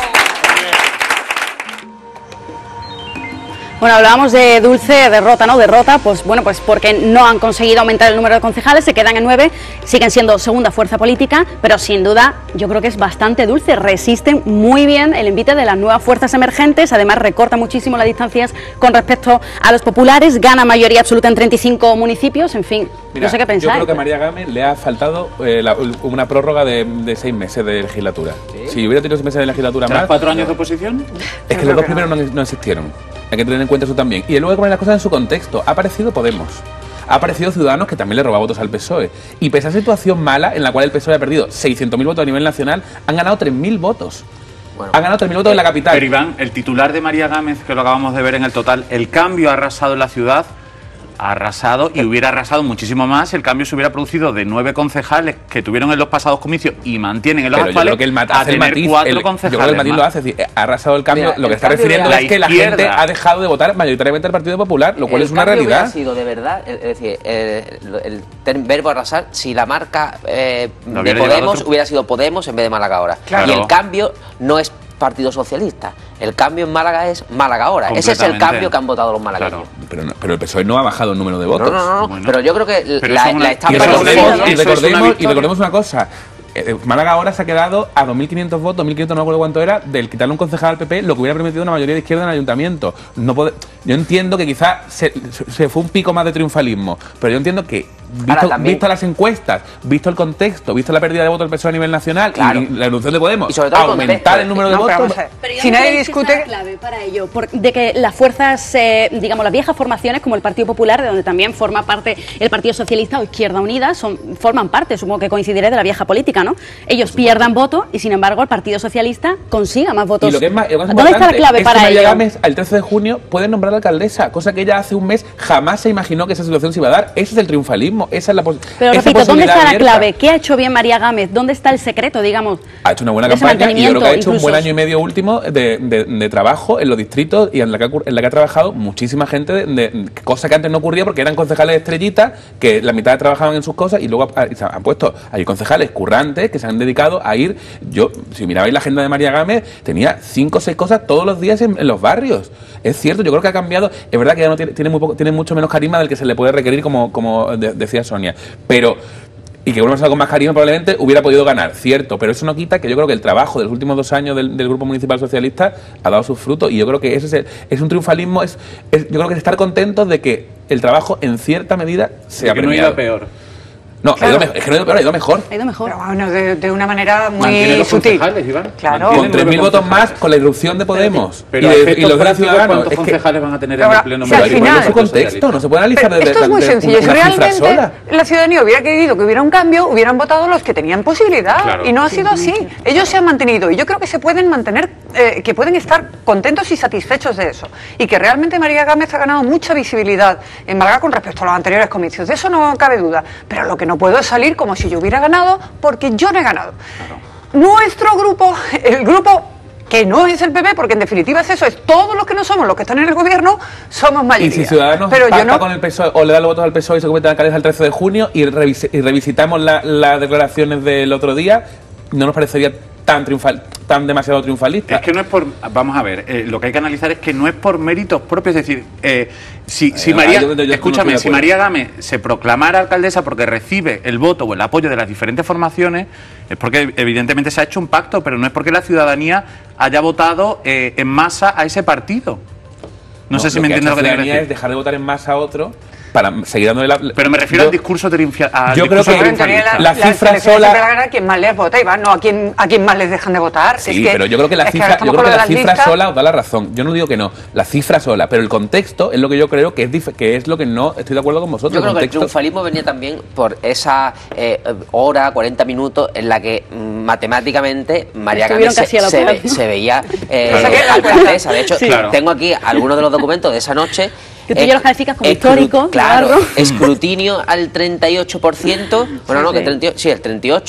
Bueno, hablábamos de dulce derrota, ¿no? Derrota, pues bueno, pues porque no han conseguido aumentar el número de concejales, se quedan en nueve, siguen siendo segunda fuerza política, pero sin duda yo creo que es bastante dulce, resisten muy bien el envite de las nuevas fuerzas emergentes, además recorta muchísimo las distancias con respecto a los populares, gana mayoría absoluta en treinta y cinco municipios, en fin, Mira, no sé qué pensar. Yo creo que a María Gámez le ha faltado eh, la, una prórroga de, de seis meses de legislatura. ¿Sí? Si hubiera tenido seis meses de legislatura más... ¿Cuatro años de oposición? Es que los dos primeros no, no existieron. Hay que tener en cuenta eso también. Y luego hay que poner las cosas en su contexto. Ha aparecido Podemos. Ha aparecido Ciudadanos, que también le roba votos al P S O E. Y pese a esa situación mala, en la cual el P S O E ha perdido seiscientos mil votos a nivel nacional, han ganado tres mil votos. Bueno, han ganado tres mil votos en la capital. Pero Iván, el titular de María Gámez, que lo acabamos de ver en el total, el cambio ha arrasado en la ciudad, ha arrasado y hubiera arrasado muchísimo más si el cambio se hubiera producido de nueve concejales que tuvieron en los pasados comicios y mantienen en los pero actuales yo creo que el mat a hace el tener matiz, cuatro el, concejales yo creo que el matiz más. lo hace, es decir, ha arrasado el cambio. Mira, lo que el está cambio refiriendo la es que la izquierda. gente ha dejado de votar mayoritariamente al Partido Popular, lo cual el es una cambio realidad. Hubiera sido de verdad, es decir, el, el, el verbo arrasar, si la marca eh, de Podemos hubiera sido Podemos en vez de Málaga ahora. Claro. Y el cambio no es Partido Socialista. El cambio en Málaga es Málaga ahora. Ese es el cambio que han votado los malagueños. Claro. Pero, no, pero el P S O E no ha bajado el número de votos. No, no, no. Bueno. Pero yo creo que pero la, una, la está y recordemos, ¿no? y, recordemos, y recordemos una cosa. Eh, Málaga ahora se ha quedado a dos mil quinientos votos, dos mil quinientos no me acuerdo cuánto era, del quitarle un concejal al P P, lo que hubiera permitido una mayoría de izquierda en el ayuntamiento. No puede, yo entiendo que quizás se, se fue un pico más de triunfalismo, pero yo entiendo que, visto, visto las encuestas, visto el contexto, visto la pérdida de votos del P S O E a nivel nacional, claro, y la evolución de Podemos, y sobre todo aumentar el número de no, votos... Pero si nadie discute... Que clave para ello, por, de que las fuerzas, eh, digamos, las viejas formaciones, como el Partido Popular, de donde también forma parte el Partido Socialista o Izquierda Unida, son, forman parte, supongo que coincidiré, de la vieja política, ¿no? Ellos pierdan votos y, sin embargo, el Partido Socialista consiga más votos. Y lo que es más, lo que es ¿Dónde está la clave es para que María ello? Gámez, el trece de junio, puede nombrar a la alcaldesa, cosa que ella hace un mes jamás se imaginó que esa situación se iba a dar. Ese es el triunfalismo, esa es la posibilidad. Pero repito, ¿dónde está la clave? ¿Qué ha hecho bien María Gámez? ¿Dónde está el secreto, digamos? Ha hecho una buena campaña y yo creo que ha hecho incluso un buen año y medio último de, de, de trabajo en los distritos y en la que ha, en la que ha trabajado muchísima gente, de, de, cosa que antes no ocurría porque eran concejales estrellitas que la mitad trabajaban en sus cosas y luego ha, han puesto, hay concejales currantes que se han dedicado a ir. Yo, si mirabais la agenda de María Gámez, tenía cinco o seis cosas todos los días en, en los barrios. Es cierto, yo creo que ha cambiado. Es verdad que ya no tiene, tiene, muy poco, tiene mucho menos carisma del que se le puede requerir, como, como de, decía Sonia. Pero, y que una persona con más carisma probablemente hubiera podido ganar, cierto. Pero eso no quita que yo creo que el trabajo de los últimos dos años del, del Grupo Municipal Socialista ha dado sus frutos. Y yo creo que ese es, el, es un triunfalismo. Es, es, yo creo que es estar contentos de que el trabajo, en cierta medida, sea que premiado. No iba peor. No, claro. ha ido, es que no ha ido peor, ha ido mejor. Ha ido mejor. Pero bueno, de, de una manera muy Mantiene los sutil. Iván. Claro. Con tres mil votos más, con la irrupción de Podemos. Pero y, de, y los de ciudadanos. ¿Cuántos es concejales que, van a tener ahora, en el pleno? Si al final, su contexto, no se puede analizar pero desde esto es muy de, sencillo. Si realmente sola. la ciudadanía hubiera querido que hubiera un cambio, hubieran votado los que tenían posibilidad. Claro. Y no ha sido así. Ellos se han mantenido. Y yo creo que se pueden mantener, eh, que pueden estar contentos y satisfechos de eso. Y que realmente María Gámez ha ganado mucha visibilidad en Málaga con respecto a los anteriores comicios. De eso no cabe duda. Pero lo que no puedo es salir como si yo hubiera ganado, porque yo no he ganado. Claro. Nuestro grupo, el grupo que no es el P P, porque en definitiva es eso, es todos los que no somos los que están en el gobierno, somos mayoría. Y si Ciudadanos pero pacta yo no... con el P S O E o le da los votos al P S O E y se convierte en alcaldesa el autorece de junio y, revis y revisitamos las la declaraciones del otro día, no nos parecería tan triunfal, tan demasiado triunfalista. Es que no es por, vamos a ver, eh, lo que hay que analizar es que no es por méritos propios, es decir, eh, si, si no, María, yo, yo, yo escúchame, no si María Gámez se proclamara alcaldesa porque recibe el voto o el apoyo de las diferentes formaciones, es porque evidentemente se ha hecho un pacto, pero no es porque la ciudadanía haya votado eh, en masa a ese partido. No, no sé si me entiendes lo que te quiero decir. Es dejar de votar en masa a otro para seguir dándole la... Pero me refiero yo, al discurso triunfalista. Yo creo que la, la cifra sola... a quien más les vota, Iván, no a quien, a quien más les dejan de votar. Sí, es que, pero yo creo que la cifra, que yo creo que la cifra listas... sola os da la razón. Yo no digo que no, la cifra sola, pero el contexto es lo que yo creo que es, que es lo que no estoy de acuerdo con vosotros. Yo creo el que el triunfalismo venía también por esa eh, hora, cuarenta minutos, en la que mm, matemáticamente María Gámez se, se, ve, se veía eh, claro. alcaldesa. De hecho, sí. claro. tengo aquí algunos de los documentos de esa noche. Que tú ya los calificas como histórico, claro, escrutinio al treinta y ocho por ciento, bueno, sí, no, que treinta y ocho, sí, el treinta y ocho por ciento,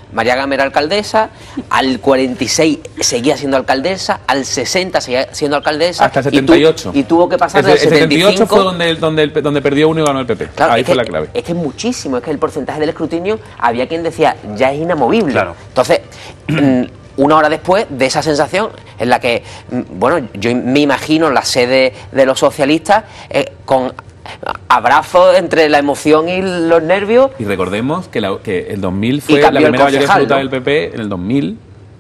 María Gámez era alcaldesa, al cuarenta y seis seguía siendo alcaldesa, al sesenta seguía siendo alcaldesa. Hasta el setenta y ocho. Y, tu, y tuvo que pasar el, del el setenta y ocho setenta y cinco. fue donde, donde, donde perdió uno y ganó el P P. Claro, ahí fue que, la clave. Es que es muchísimo, es que el porcentaje del escrutinio, había quien decía, ya es inamovible. Claro. Entonces, una hora después de esa sensación en la que, bueno, yo me imagino la sede de los socialistas eh, con abrazos entre la emoción y los nervios. Y recordemos que, la, que el dos mil fue la cambió el primera mayoría concejal, absoluta ¿no? del P P en el dos mil.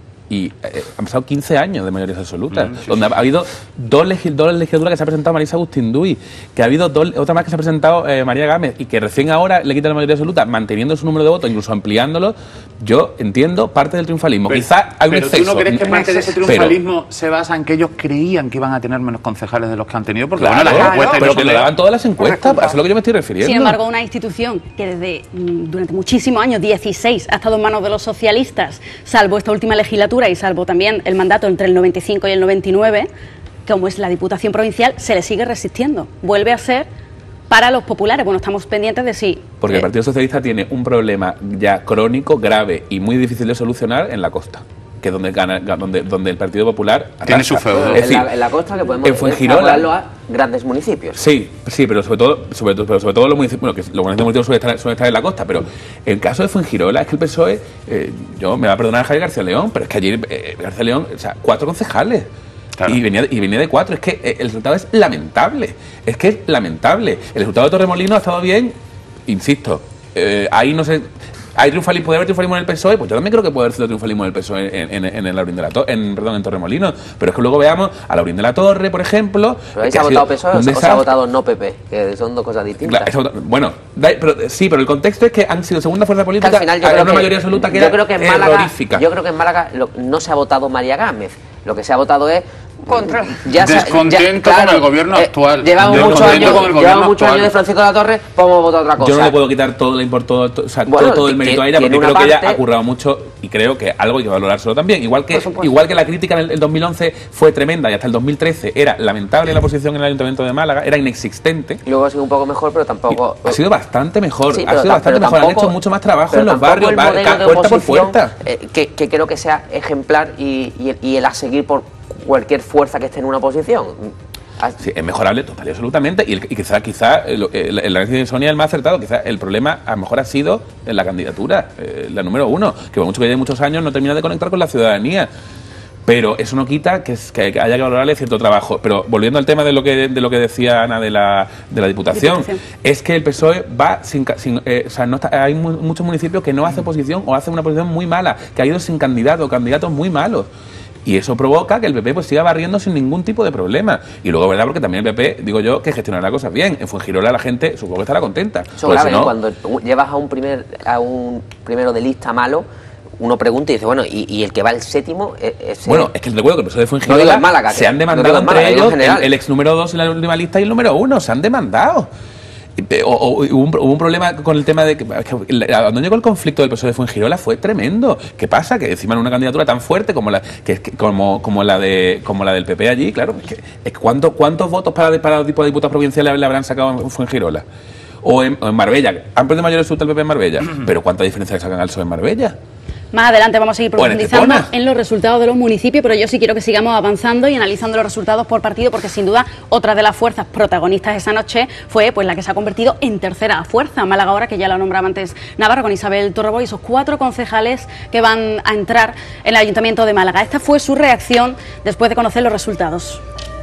Y eh, han pasado quince años de mayorías absolutas, Mm, sí, donde sí. ha habido dos, legi dos legislaturas que se ha presentado Marisa Agustín Duy, que ha habido dos, otra más que se ha presentado eh, María Gámez, y que recién ahora le quita la mayoría absoluta, manteniendo su número de votos, incluso ampliándolo. Yo entiendo parte del triunfalismo. Pero, Quizás hay un pero exceso. ¿tú no crees que parte de ese Pero- triunfalismo se basa en que ellos creían que iban a tener menos concejales de los que han tenido? Porque Claro, bueno, las claro, encuestas pero no que son lo de- daban todas las encuestas, a eso es lo que yo me estoy refiriendo. Sin embargo, una institución que desde mm, durante muchísimos años, dieciséis, ha estado en manos de los socialistas, salvo esta última legislatura y salvo también el mandato entre el noventa y cinco y el noventa y nueve, como es la Diputación Provincial, se le sigue resistiendo. Vuelve a ser para los populares. Bueno, estamos pendientes de si... Porque eh, el Partido Socialista tiene un problema ya crónico, grave y muy difícil de solucionar en la costa, que es donde gana, donde, donde el Partido Popular Tiene arrasa. su feudo. Es En decir, la, en la costa que podemos en Fuengirola- extrapolarlo a grandes municipios. Sí, sí, pero sobre todo, sobre todo, pero sobre todo los municipios, bueno, que los municipios suelen estar, suelen estar en la costa, pero en el caso de Fuengirola es que el P S O E, eh, yo me va a perdonar Javier García León, pero es que allí eh, García León, o sea, cuatro concejales. Claro. Y, venía, y venía de cuatro, es que eh, el resultado es lamentable, es que es lamentable. El resultado de Torremolinos ha estado bien, insisto, eh, ahí no sé, hay triunfalismo, puede haber triunfalismo en el P S O E, pues yo también creo que puede haber sido triunfalismo en el P S O E en, en, en el Laurín de la Torre, en, perdón, en Torremolinos, pero es que luego veamos a Laurín de la Torre, por ejemplo. ¿Pero ahí que se ha sido votado P S O E un o se- o se ha desastre. votado no P P? Que son dos cosas distintas. Claro, eso- bueno, da- pero, sí, pero el contexto es que han sido segunda fuerza Que política, al final yo a creo una que, mayoría absoluta que yo era creo que en Málaga, terrorífica. yo creo que en Málaga lo- no se ha votado María Gámez. Lo que se ha votado es Contra. ya se- Descontento ya- con el gobierno eh, actual. Llevamos muchos Descontento años, con el gobierno llevamos muchos actual. años de Francisco de la Torre, podemos votar otra cosa. Yo no le puedo quitar todo el import- todo, todo- o sea, Bueno, todo, todo el mérito que a ella, porque tiene creo una que ella parte- ha currado mucho y creo que algo hay que valorárselo también. Igual que igual que la crítica en el, el dos mil once fue tremenda y hasta el dos mil trece era lamentable la posición en el Ayuntamiento de Málaga, era inexistente. Y luego ha sido un poco mejor, pero tampoco... Ha sido bastante mejor, Sí, ha pero sido ta- bastante pero mejor. Han tampoco- hecho mucho más trabajo pero en los tampoco barrios, el va- modelo ca- de puerta por oposición, puerta. eh, que, que creo que sea ejemplar y, y- y el a seguir por cualquier fuerza que esté en una oposición. Ah, Sí, es mejorable total y absolutamente. Y, el- y quizá, quizá el, el, el análisis de Sonia es el más acertado. Quizá el problema a lo mejor ha sido en la candidatura, eh, la número uno, que por mucho que lleve muchos años no termina de conectar con la ciudadanía. Pero eso no quita que, es- que haya que valorarle cierto trabajo. Pero volviendo al tema de lo que de lo que decía Ana de la, de la Diputación, Diputación. es que el P S O E va sin... ca- sin, eh, o sea, no está- hay mu- muchos municipios que no hacen oposición o hacen una posición muy mala, que ha ido sin candidato, candidatos muy malos. Y eso provoca que el P P pues siga barriendo sin ningún tipo de problema. Y luego, ¿verdad? Porque también el P P, digo yo, que gestionará cosas bien. En Fuengirola la gente supongo que estará contenta. Eso Porque grave, si no- ¿eh? Cuando llevas a un primer a un primero de lista malo, uno pregunta y dice, bueno, y, y el que va el séptimo, e- ese- Bueno, es que recuerdo que el P S O E de No digo Fuengirola en Málaga, se que- han no demandado digo en entre Málaga, digo en ellos general. el, el ex número dos en la última lista y el número uno, se han demandado. Y- O, o- hubo, un, hubo un problema con el tema de que, que la- donde llegó el conflicto del P S O E de Fuengirola fue tremendo. ¿Qué pasa? Que encima en una candidatura tan fuerte como la que, que- como, como la de como la del P P allí, claro, es que, es que ¿cuánto- ¿cuántos votos para, para los tipos de diputados provinciales le habrán sacado en Fuengirola? O en, o en Marbella. Han perdido mayor resultado el P P en Marbella. Pero ¿cuánta diferencia le sacan al P S O E en Marbella? Más adelante vamos a seguir O en profundizando Estepona. en los resultados de los municipios, pero yo sí quiero que sigamos avanzando y analizando los resultados por partido, porque sin duda otra de las fuerzas protagonistas esa noche fue pues la que se ha convertido en tercera fuerza. Málaga ahora, que ya lo nombraba antes Navarro, con Isabel Torrebó y esos cuatro concejales que van a entrar en el Ayuntamiento de Málaga. Esta fue su reacción después de conocer los resultados.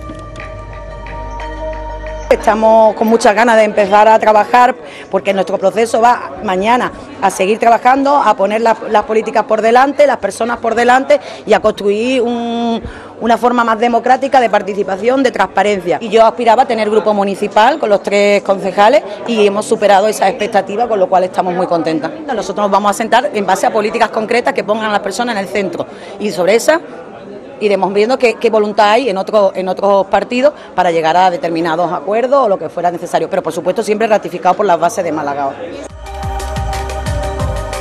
Estamos con muchas ganas de empezar a trabajar porque nuestro proceso va mañana a seguir trabajando, a poner las, las políticas por delante, las personas por delante y a construir un, una forma más democrática de participación, de transparencia. Y yo aspiraba a tener grupo municipal con los tres concejales y hemos superado esa expectativa, con lo cual estamos muy contentas. Nosotros nos vamos a sentar en base a políticas concretas que pongan a las personas en el centro y sobre esa iremos viendo qué, qué voluntad hay en, otro, en otros partidos para llegar a determinados acuerdos o lo que fuera necesario, pero por supuesto siempre ratificado por las bases de Málaga.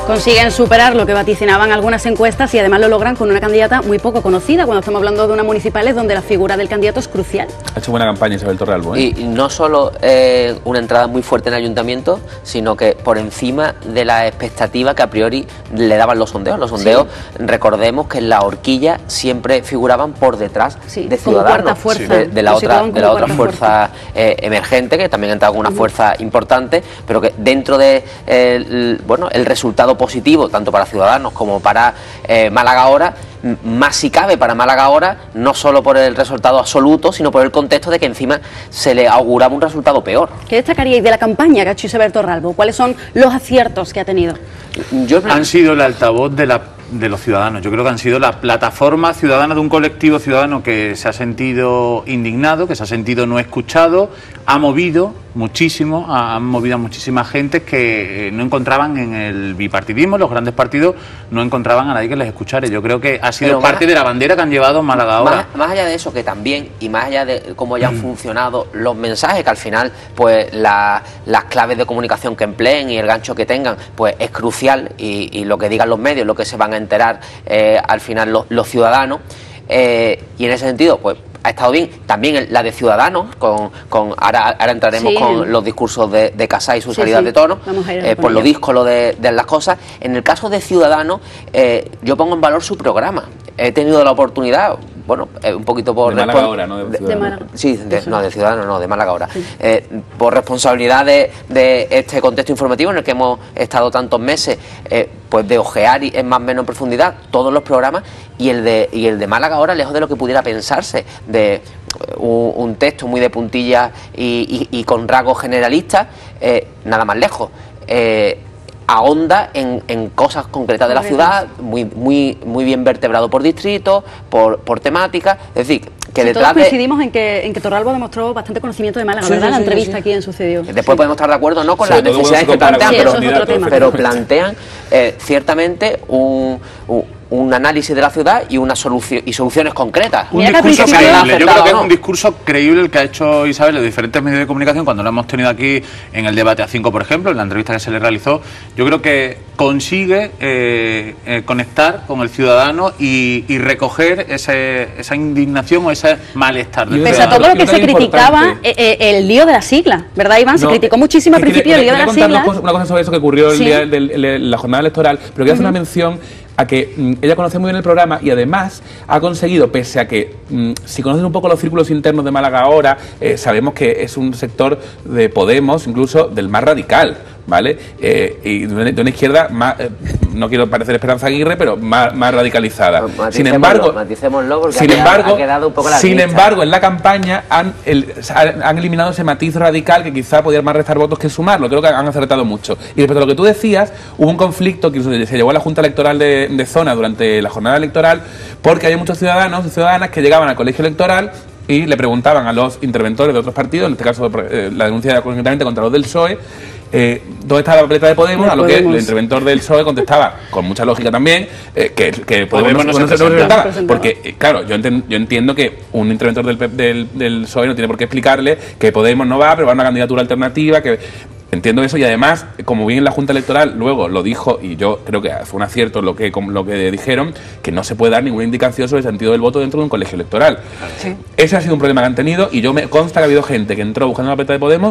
Consiguen superar lo que vaticinaban algunas encuestas y además lo logran con una candidata muy poco conocida, cuando estamos hablando de unas municipales donde la figura del candidato es crucial. Ha hecho buena campaña Isabel Torralbo, ¿eh? Y no solo eh, una entrada muy fuerte en el ayuntamiento, sino que por encima de la expectativa que a priori le daban los sondeos. Los sondeos, sí. Recordemos que en la horquilla siempre figuraban por detrás sí, de Ciudadanos, fuerza, de, de la otra, de la otra fuerza, fuerza. Eh, emergente, que también ha entrado con una uh-huh. fuerza importante, pero que dentro de eh, el, bueno, el resultado positivo, tanto para Ciudadanos como para eh, Málaga Ahora, más si cabe para Málaga Ahora, no solo por el resultado absoluto, sino por el contexto de que encima se le auguraba un resultado peor. ¿Qué destacaríais de la campaña que ha hecho Isabel Torralbo? ¿Cuáles son los aciertos que ha tenido? Yo... Han sido el altavoz de la de los ciudadanos. Yo creo que han sido la plataforma ciudadana de un colectivo ciudadano que se ha sentido indignado, que se ha sentido no escuchado, ha movido muchísimo, ha movido a muchísima gente que no encontraban en el bipartidismo, los grandes partidos no encontraban a nadie que les escuchara. Yo creo que ha sido Pero parte más, de la bandera que han llevado Málaga Ahora. Más, más allá de eso, que también, y más allá de cómo ya han funcionado los mensajes, que al final, pues la, las claves de comunicación que empleen y el gancho que tengan, pues es crucial, y, y lo que digan los medios, lo que se van a enterar eh, al final los, los ciudadanos, eh, y en ese sentido, pues ha estado bien. También la de Ciudadanos, con, con ahora, ahora entraremos sí. con los discursos de, de Casá y su sí, salida sí. de tono, eh, por lo díscolo de, de las cosas. En el caso de Ciudadanos, eh, yo pongo en valor su programa. He tenido la oportunidad, bueno, eh, un poquito por... De Málaga Ahora, ¿no? De, de, de Málaga. Sí, de, no, de Ciudadanos, no, de Málaga Ahora. Sí. Eh, por responsabilidad de, de este contexto informativo en el que hemos estado tantos meses, eh, pues de ojear y en más o menos en profundidad todos los programas, y el de y el de Málaga Ahora, lejos de lo que pudiera pensarse, de un, un texto muy de puntillas y, y, y con rasgos generalistas, eh, nada más lejos. Eh, ahonda en, en cosas concretas de la ciudad, muy muy muy bien vertebrado por distrito, por, por temática, es decir, que sí, detrás todos coincidimos de... en que en que Torralbo demostró bastante conocimiento de Málaga, sí, ¿verdad? Sí, la entrevista sí, sí. aquí en Sucedió. Después sí. podemos estar de acuerdo no con las necesidades que plantean, sí, pero, pero, pero plantean eh, ciertamente un, un un análisis de la ciudad y una solución y soluciones concretas. Un discurso creíble. Yo creo que es un discurso creíble el que ha hecho Isabel en los diferentes medios de comunicación cuando lo hemos tenido aquí en el debate A cinco, por ejemplo, en la entrevista que se le realizó. Yo creo que consigue eh, eh, conectar con el ciudadano y, y recoger ese, esa indignación o ese malestar. Pese a todo lo que se criticaba, eh, eh, el lío de la sigla, ¿verdad, Iván? Se no, criticó muchísimo al principio el lío de la sigla. Una cosa sobre eso que ocurrió el sí. día de la jornada electoral, pero quiero hacer uh-huh. una mención a que mm, ella conoce muy bien el programa y además ha conseguido, pese a que mm, si conocen un poco los círculos internos de Málaga Ahora, eh, sabemos que es un sector de Podemos, incluso del más radical, ¿vale? Eh, y de una, de una izquierda más, eh, no quiero parecer Esperanza Aguirre, pero más, más radicalizada. Maticémoslo, sin embargo, maticémoslo sin, ha embargo ha quedado un poco la sin embargo, en la campaña han, el, han eliminado ese matiz radical que quizá podía más restar votos que sumarlo. Creo que han acertado mucho. Y respecto a lo que tú decías, hubo un conflicto que se llevó a la Junta Electoral de, de Zona durante la jornada electoral, porque había muchos ciudadanos y ciudadanas que llegaban al colegio electoral y le preguntaban a los interventores de otros partidos, en este caso eh, la denuncia era concretamente contra los del P S O E, eh, ¿dónde está la papeleta de Podemos? A lo que el interventor del P S O E contestaba, con mucha lógica también, eh, que, que Podemos, Podemos no, no, se, no se presentaba. Porque, eh, claro, yo, enten, yo entiendo que un interventor del, del, del P S O E no tiene por qué explicarle que Podemos no va, pero va a una candidatura alternativa, que... Entiendo eso, y además, como bien en la Junta Electoral luego lo dijo, y yo creo que fue un acierto lo que, lo que dijeron, que no se puede dar ninguna indicación sobre el sentido del voto dentro de un colegio electoral. Sí. Ese ha sido un problema que han tenido, y yo me consta que ha habido gente que entró buscando la papeleta de Podemos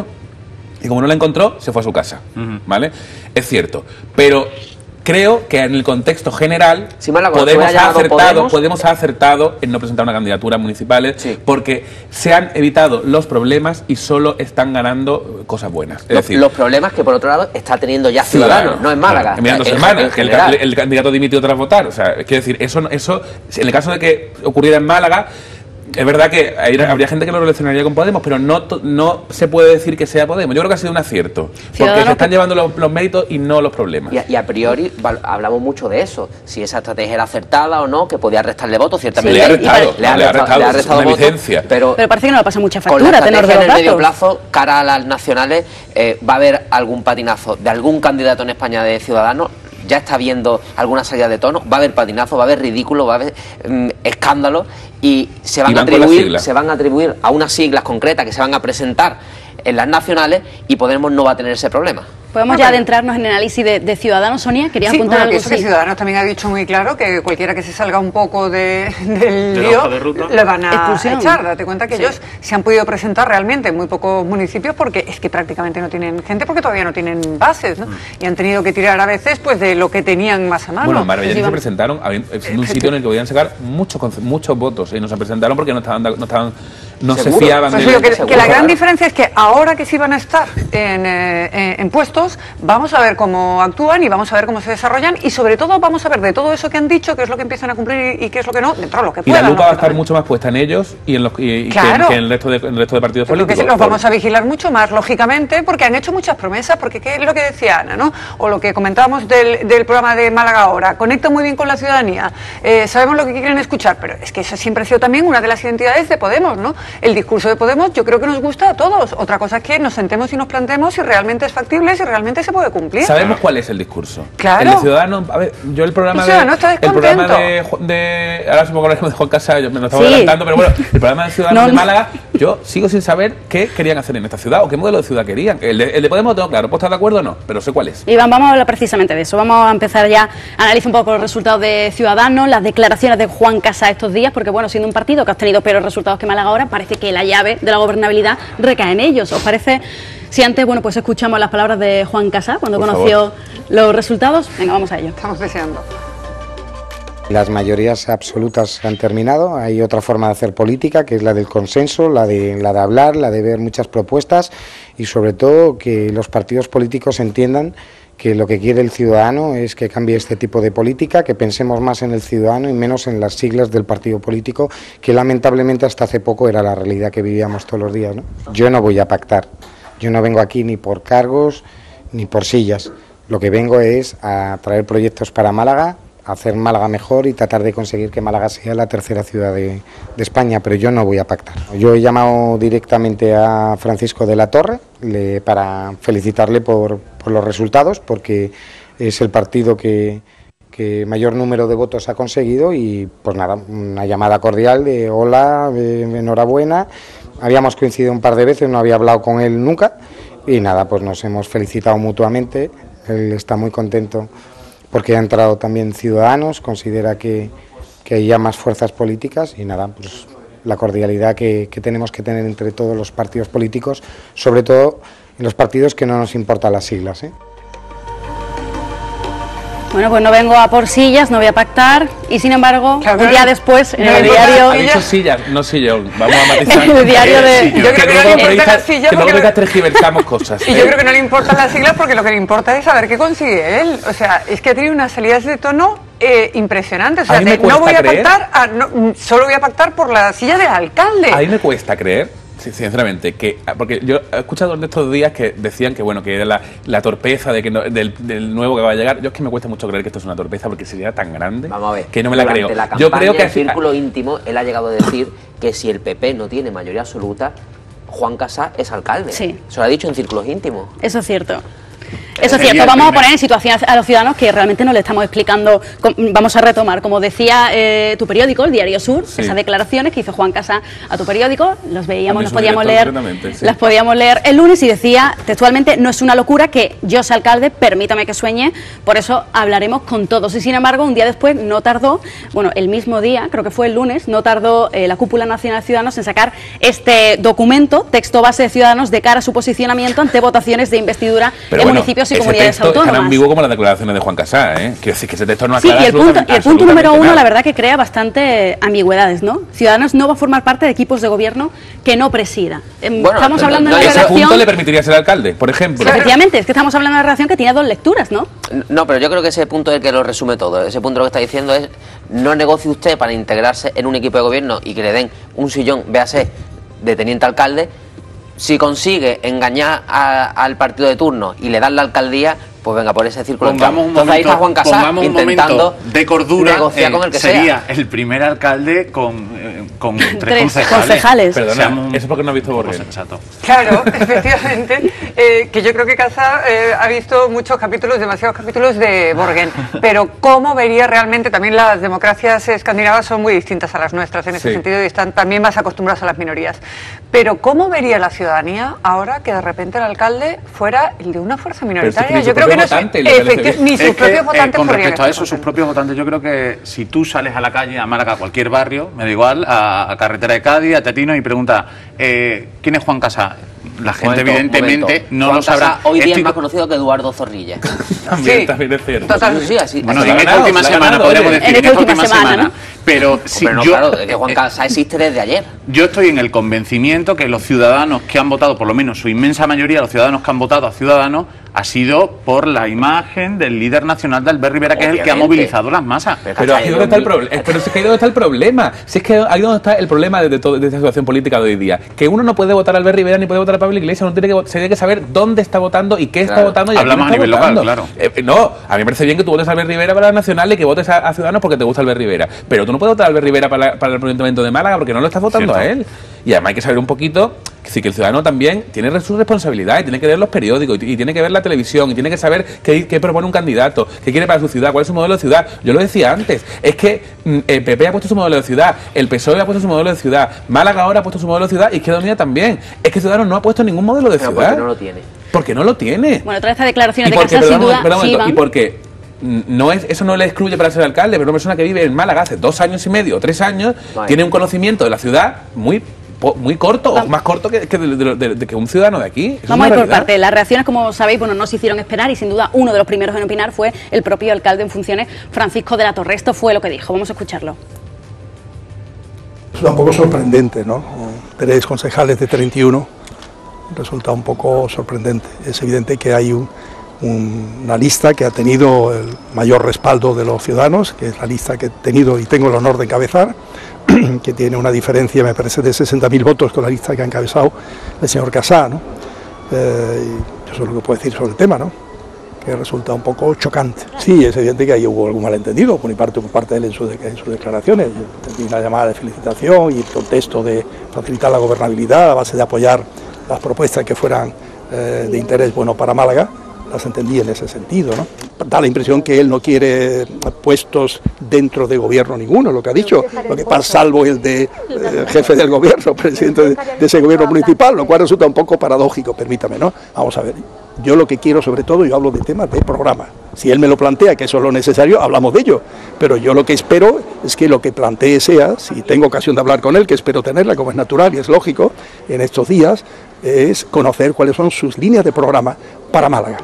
y como no la encontró, se fue a su casa. Uh-huh. ¿Vale? Es cierto. Pero creo que en el contexto general sí, Málaga, Podemos, ha acertado, Podemos... Podemos ha acertado en no presentar una candidatura municipal, sí. porque se han evitado los problemas y solo están ganando cosas buenas. Es los, decir, los problemas que por otro lado está teniendo ya Ciudadanos, claro, no en Málaga. Claro, en dos semanas, que el, el candidato dimitió tras votar. O sea, quiero decir, eso, eso, en el caso de que ocurriera en Málaga, es verdad que hay, habría gente que lo relacionaría con Podemos, pero no, no se puede decir que sea Podemos. Yo creo que ha sido un acierto, porque se están llevando los, los méritos y no los problemas. Y a, y a priori hablamos mucho de eso, si esa estrategia era acertada o no, que podía restarle votos, ciertamente. Sí, le ha restado, le ha restado, le ha restado votos, pero, pero parece que no le pasa mucha factura. Con la estrategia en el medio plazo, cara a las nacionales, eh, va a haber algún patinazo de algún candidato en España de Ciudadanos. Ya está viendo alguna salida de tono, va a haber patinazo, va a haber ridículo, va a haber um, escándalo, y se van, y van a atribuir, se van a atribuir a unas siglas concretas que se van a presentar en las nacionales, y Podemos no va a tener ese problema. Podemos Ah, ya vale. adentrarnos en el análisis de, de Ciudadanos. Sonia, quería Sí, apuntar bueno, que algo. eso que Sí. Ciudadanos también ha dicho muy claro que cualquiera que se salga un poco de, del De la lío hoja de ruta. le van a Expulsión. echar. Date cuenta que Sí. ellos se han podido presentar realmente en muy pocos municipios porque es que prácticamente no tienen gente porque todavía no tienen bases, ¿no? Mm. Y han tenido que tirar a veces pues de lo que tenían más a mano. Bueno, en Marbella Sí, se vamos. presentaron, habiendo- siendo un sitio en el que podían sacar muchos conce- muchos votos y no se presentaron porque no estaban, da- no estaban, no se Seguro. fiaban Pues de digo que, Seguro, que la gran claro. diferencia es que ahora que sí van a estar en, eh, en- en puestos, vamos a ver cómo actúan y vamos a ver cómo se desarrollan y sobre todo vamos a ver de todo eso que han dicho, qué es lo que empiezan a cumplir y, y qué es lo que no, dentro de lo que Y la puedan. lupa va a estar lógicamente. mucho más puesta en ellos y en los y, y que- Claro. que, en el resto de, en el resto de partidos Yo creo que políticos. los Por- vamos a vigilar mucho más, lógicamente, porque han hecho muchas promesas, porque qué es lo que decía Ana, ¿no? O lo que comentábamos del, del programa de Málaga ahora, conecta muy bien con la ciudadanía, eh, sabemos lo que quieren escuchar, pero es que eso siempre ha sido también una de las identidades de Podemos, ¿no? El discurso de Podemos yo creo que nos gusta a todos, otra cosa es que nos sentemos y nos planteemos si realmente es factible, si realmente se puede cumplir. Sabemos cuál es el discurso. Claro. El de Ciudadanos, a ver, yo el programa El de. Ciudadano está el programa descontento. de, Ju- de. Ahora se me acuerdo de Juan Casas, yo me lo estaba Sí. adelantando, pero bueno, el programa de Ciudadanos No, de no. Málaga, yo sigo sin saber qué querían hacer en esta ciudad o qué modelo de ciudad querían. El de, el de Podemos, tengo claro, ¿puedo estar de acuerdo o no? Pero sé cuál es. Iván, vamos a hablar precisamente de eso. Vamos a empezar ya a analizar un poco los resultados de Ciudadanos, las declaraciones de Juan Casas estos días, porque bueno, siendo un partido que ha obtenido peores resultados que Málaga ahora, parece que la llave de la gobernabilidad recae en ellos. ¿Os parece? Si antes, bueno, pues escuchamos las palabras de Juan Casas cuando Por conoció los resultados. Venga, vamos a ello. Estamos deseando. Las mayorías absolutas han terminado, hay otra forma de hacer política que es la del consenso, la de, la de hablar, la de ver muchas propuestas y sobre todo que los partidos políticos entiendan que lo que quiere el ciudadano es que cambie este tipo de política, que pensemos más en el ciudadano y menos en las siglas del partido político, que lamentablemente hasta hace poco era la realidad que vivíamos todos los días, ¿no? Yo no voy a pactar, yo no vengo aquí ni por cargos ni por sillas, lo que vengo es a traer proyectos para Málaga, a hacer Málaga mejor y tratar de conseguir que Málaga sea la tercera ciudad de, de España, pero yo no voy a pactar. Yo he llamado directamente a Francisco de la Torre le, para felicitarle por, por los resultados, porque es el partido que, que mayor número de votos ha conseguido y pues nada, una llamada cordial de hola, de, de enhorabuena. Habíamos coincidido un par de veces, no había hablado con él nunca y nada, pues nos hemos felicitado mutuamente, él está muy contento porque ha entrado también Ciudadanos, considera que, que hay ya más fuerzas políticas y nada, pues la cordialidad que, que tenemos que tener entre todos los partidos políticos, sobre todo en los partidos que no nos importan las siglas, ¿eh? Bueno, pues no vengo a por sillas, no voy a pactar y sin embargo, Claro, un día claro. después, en No el le importa diario... Ha dicho sillas, no sillón. Vamos a matizar. El diario de- Yo creo que no le luego importan periodistas- las sillas que luego porque- periodistas tergiversamos cosas. Y ¿eh? yo creo que no le importan las siglas porque lo que le importa es saber qué consigue él. O sea, es que ha tenido unas salidas de tono eh, impresionantes. O sea, A mí me de, no cuesta voy a creer. pactar, a, no, mm, solo voy a pactar por la silla del alcalde. A mí me cuesta creer, sí, sinceramente, que porque yo he escuchado en estos días que decían que bueno que era la, la torpeza de que no- del, del nuevo que va a llegar. Yo es que me cuesta mucho creer que esto es una torpeza porque sería tan grande Vamos a ver. que no me la Durante creo. la Yo campaña creo que en así- círculo íntimo, él ha llegado a decir que si el P P no tiene mayoría absoluta, Juan Casas es alcalde. Sí. Eso lo ha dicho en círculos íntimos. Eso es cierto. Eso es Sería cierto, el vamos a primer- poner en situación a los ciudadanos que realmente no le estamos explicando, com- vamos a retomar, como decía eh, tu periódico, el Diario Sur, Sí. esas declaraciones que hizo Juan Casas a tu periódico, los veíamos, A mi los podíamos subdirector, leer, concretamente, sí. las podíamos leer el lunes y decía textualmente, no es una locura que yo sea alcalde, permítame que sueñe, por eso hablaremos con todos. Y sin embargo, un día después no tardó, bueno, el mismo día, creo que fue el lunes, no tardó eh, la Cúpula Nacional de Ciudadanos en sacar este documento, texto base de Ciudadanos, de cara a su posicionamiento ante votaciones de investidura Pero en bueno, municipios y ese comunidades texto es tan autónomas. ambiguo como las declaraciones de Juan Casas, ¿eh? Quiero decir que ese texto no Sí, aclara y el punto, absolutamente- y el punto número uno, absolutamente la nada. verdad que crea bastante ambigüedades, ¿no? Ciudadanos no va a formar parte de equipos de gobierno que no presida. Em, Bueno, estamos no, hablando no, de una Ese relación... punto le permitiría ser alcalde, por ejemplo. Efectivamente, es que estamos hablando de una relación que tiene dos lecturas, ¿no? No, pero yo creo que ese punto es el que lo resume todo. Ese punto lo que está diciendo es, no negocie usted para integrarse en un equipo de gobierno y que le den un sillón, véase, de teniente alcalde. Si consigue engañar a- al partido de turno y le dan la alcaldía, pues venga, por ese círculo. Pongamos un Entonces ahí está Juan momento, Casá pongamos un intentando momento de cordura, negociar eh, con el que sería sea. el primer alcalde con, eh, con tres, Tres concejales. concejales. Perdona, Seamos un eso es porque no ha visto poco Borgen. sensato. Claro, efectivamente, eh, que yo creo que Casá eh, ha visto muchos capítulos, demasiados capítulos de Borgen, pero ¿cómo vería realmente? También las democracias escandinavas son muy distintas a las nuestras en ese Sí. sentido y están también más acostumbradas a las minorías, pero ¿cómo vería la ciudadanía ahora que de repente el alcalde fuera el de una fuerza minoritaria? ni su Yo creo que no propio es- votante le parece efecti- bien. ni sus Es que, propios eh, votantes con podrían respecto a estar eso, sus contentos. propios votantes, yo creo que si tú sales a la calle, a Málaga, a cualquier barrio, me da igual, a, a Carretera de Cádiz, a Tetino, y pregunta, eh, ¿quién es Juan Casá? La gente, Momento, evidentemente, momento. no Juan lo sabrá. Casá hoy día Estoy- es más conocido que Eduardo Zorrilla. También, Sí, también es cierto. total. Sí, así, Bueno, así. en la ha esta ganado, última la ha semana, ganado, podríamos oye. decir, En en esta esta última última semana, semana. Pero si Hombre, no, yo, claro, es que Juan Casá existe desde ayer. yo estoy en el convencimiento que los ciudadanos que han votado, por lo menos su inmensa mayoría, los ciudadanos que han votado a Ciudadanos, ha sido por la imagen del líder nacional de Albert Rivera, que es el que ha Obviamente. movilizado las masas. Pero ahí donde está el problema. Pero si es que ahí donde está el problema. Si es que ahí donde está el problema de, de, todo, de esta situación política de hoy día. Que uno no puede votar a Albert Rivera ni puede votar a Pablo Iglesias. Uno tiene que, se tiene que saber dónde está votando y qué está Claro. votando y a quién Hablamos está a nivel votando. local, claro. Eh, no, a mí me parece bien que tú votes a Albert Rivera para la nacional y que votes a, a Ciudadanos porque te gusta Albert Rivera. Pero tú no puedes votar a Albert Rivera para, la- para el Ayuntamiento de Málaga porque no lo estás votando Cierto. a él. Y además hay que saber un poquito que sí que el ciudadano también tiene su responsabilidad y tiene que leer los periódicos y, y tiene que ver la televisión y tiene que saber qué, qué propone un candidato, qué quiere para su ciudad, cuál es su modelo de ciudad. Yo lo decía antes, es que mm, el P P ha puesto su modelo de ciudad, el P S O E ha puesto su modelo de ciudad, Málaga ahora ha puesto su modelo de ciudad y Izquierda Unida también. Es que Ciudadanos no ha puesto ningún modelo de Pero ciudad. porque no lo tiene. Porque no lo tiene. Bueno, todas estas declaraciones Y de porque, Casá, sin perdón, duda, perdón, sí, momento, van. y porque mm, no es, eso no le excluye para ser alcalde, pero una persona que vive en Málaga hace dos años y medio o tres años Vale. tiene un conocimiento de la ciudad muy po- muy corto o más corto que, que, de, de- de- de que un ciudadano de aquí. Eso es Vamos a ir una por realidad. partes. Las reacciones, como sabéis, bueno, no se hicieron esperar y sin duda uno de los primeros en opinar fue el propio alcalde en funciones, Francisco de la Torre. Esto fue lo que dijo. Vamos a escucharlo. Es un poco sorprendente, ¿no? Tres concejales de treinta y uno resulta un poco sorprendente. Es evidente que hay un- un- una lista que ha tenido el mayor respaldo de los ciudadanos, que es la lista que he tenido y tengo el honor de encabezar, que tiene una diferencia, me parece, de sesenta mil votos con la lista que ha encabezado el señor Casá, ¿no? Eh, y eso es lo que puedo decir sobre el tema, ¿no? Que resulta un poco chocante. Sí, es evidente que ahí hubo algún malentendido por mi parte, por parte de él en, sus, en sus declaraciones. Yo entendí una llamada de felicitación y el contexto de facilitar la gobernabilidad a base de apoyar las propuestas que fueran eh, de interés bueno para Málaga, las entendí en ese sentido, ¿no? Da la impresión que él no quiere puestos dentro de gobierno ninguno, lo que ha dicho, lo que pasa salvo el de eh, jefe del gobierno, presidente de, de ese gobierno municipal, lo cual resulta un poco paradójico, permítame, ¿no? Vamos a ver, yo lo que quiero sobre todo, yo hablo de temas de programa. Si él me lo plantea, que eso es lo necesario, hablamos de ello. Pero yo lo que espero es que lo que plantee sea, si tengo ocasión de hablar con él, que espero tenerla, como es natural y es lógico, en estos días, es conocer cuáles son sus líneas de programa para Málaga.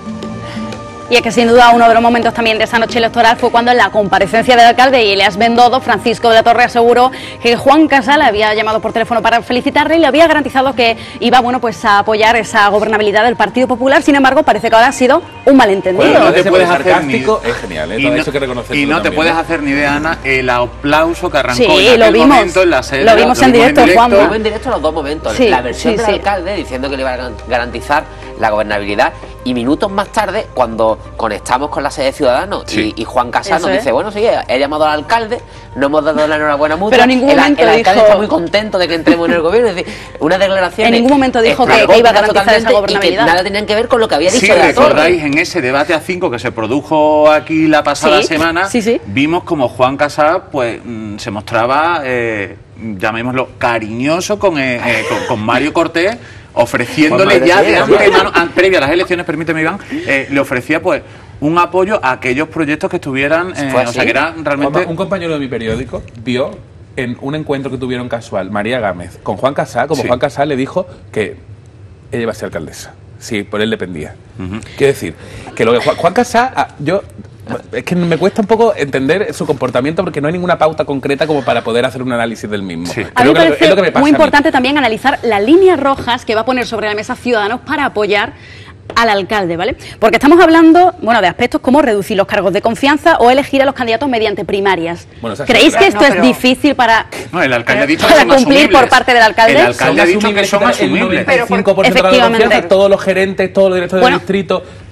Y es que sin duda uno de los momentos también de esa noche electoral fue cuando en la comparecencia del alcalde Ileas Bendodo, Francisco de la Torre aseguró que Juan Casá le había llamado por teléfono para felicitarle y le había garantizado que iba bueno pues a apoyar esa gobernabilidad del Partido Popular. Sin embargo, parece que ahora ha sido un malentendido. Bueno, no te Ese puedes por hacer ni... sarcástico es genial, ¿eh? Y Todo no, eso hay que reconocerlo y no te también, puedes ¿eh? hacer ni idea, Ana, el aplauso que arrancó Sí, en lo aquel vimos. momento en la sede. Lo vimos en directo, Juanma. Lo vimos en directo los dos momentos. Sí, la versión sí, del sí. alcalde diciendo que le iba a garantizar la gobernabilidad y minutos más tarde, cuando conectamos con la sede de Ciudadanos Sí. y, y Juan Casá Eso nos es. dice, bueno, sí, he llamado al alcalde, no hemos dado la enhorabuena mutua. Pero en ningún el, momento el alcalde dijo- está muy contento de que entremos en el gobierno. Es decir, una declaración... En ningún momento dijo que- que iba a garantizar esa gobernabilidad. Y que nada tenían que ver con lo que había dicho Si de la recordáis, Torre. en ese debate a cinco que se produjo aquí la pasada Sí, semana, sí, sí. vimos como Juan Casá pues mm, se mostraba, eh, llamémoslo, cariñoso con, eh, eh, con, con Mario Cortés, ofreciéndole Juan ya María, de Juan María. antemano, an- previa a las elecciones, permíteme Iván, eh, le ofrecía pues un apoyo a aquellos proyectos que estuvieran, eh, ¿Fue o sea, así? que era realmente... Juanma, un compañero de mi periódico vio en un encuentro que tuvieron casual María Gámez con Juan Casá, como Sí. Juan Casá le dijo que ella iba a ser alcaldesa. Sí, por él dependía. Ujú. Quiero decir, que lo que Juan, Juan Casá, ah, yo... Es que me cuesta un poco entender su comportamiento porque no hay ninguna pauta concreta como para poder hacer un análisis del mismo. Sí. A mí me Creo que lo- parece es lo que me pasa muy a mí. importante también analizar las líneas rojas que va a poner sobre la mesa Ciudadanos para apoyar al alcalde, ¿vale? Porque estamos hablando, bueno, de aspectos como reducir los cargos de confianza o elegir a los candidatos mediante primarias. Bueno, esa es ¿Creéis otra. que esto No, es pero- difícil para, No, el alcalde ha dicho que para son cumplir asumibles. por parte del alcalde? El alcalde ha dicho que asumibles son quitar asumibles. El noventa y cinco por ciento de la Efectivamente. confianza, todos los gerentes, todos los directores Bueno, del distrito.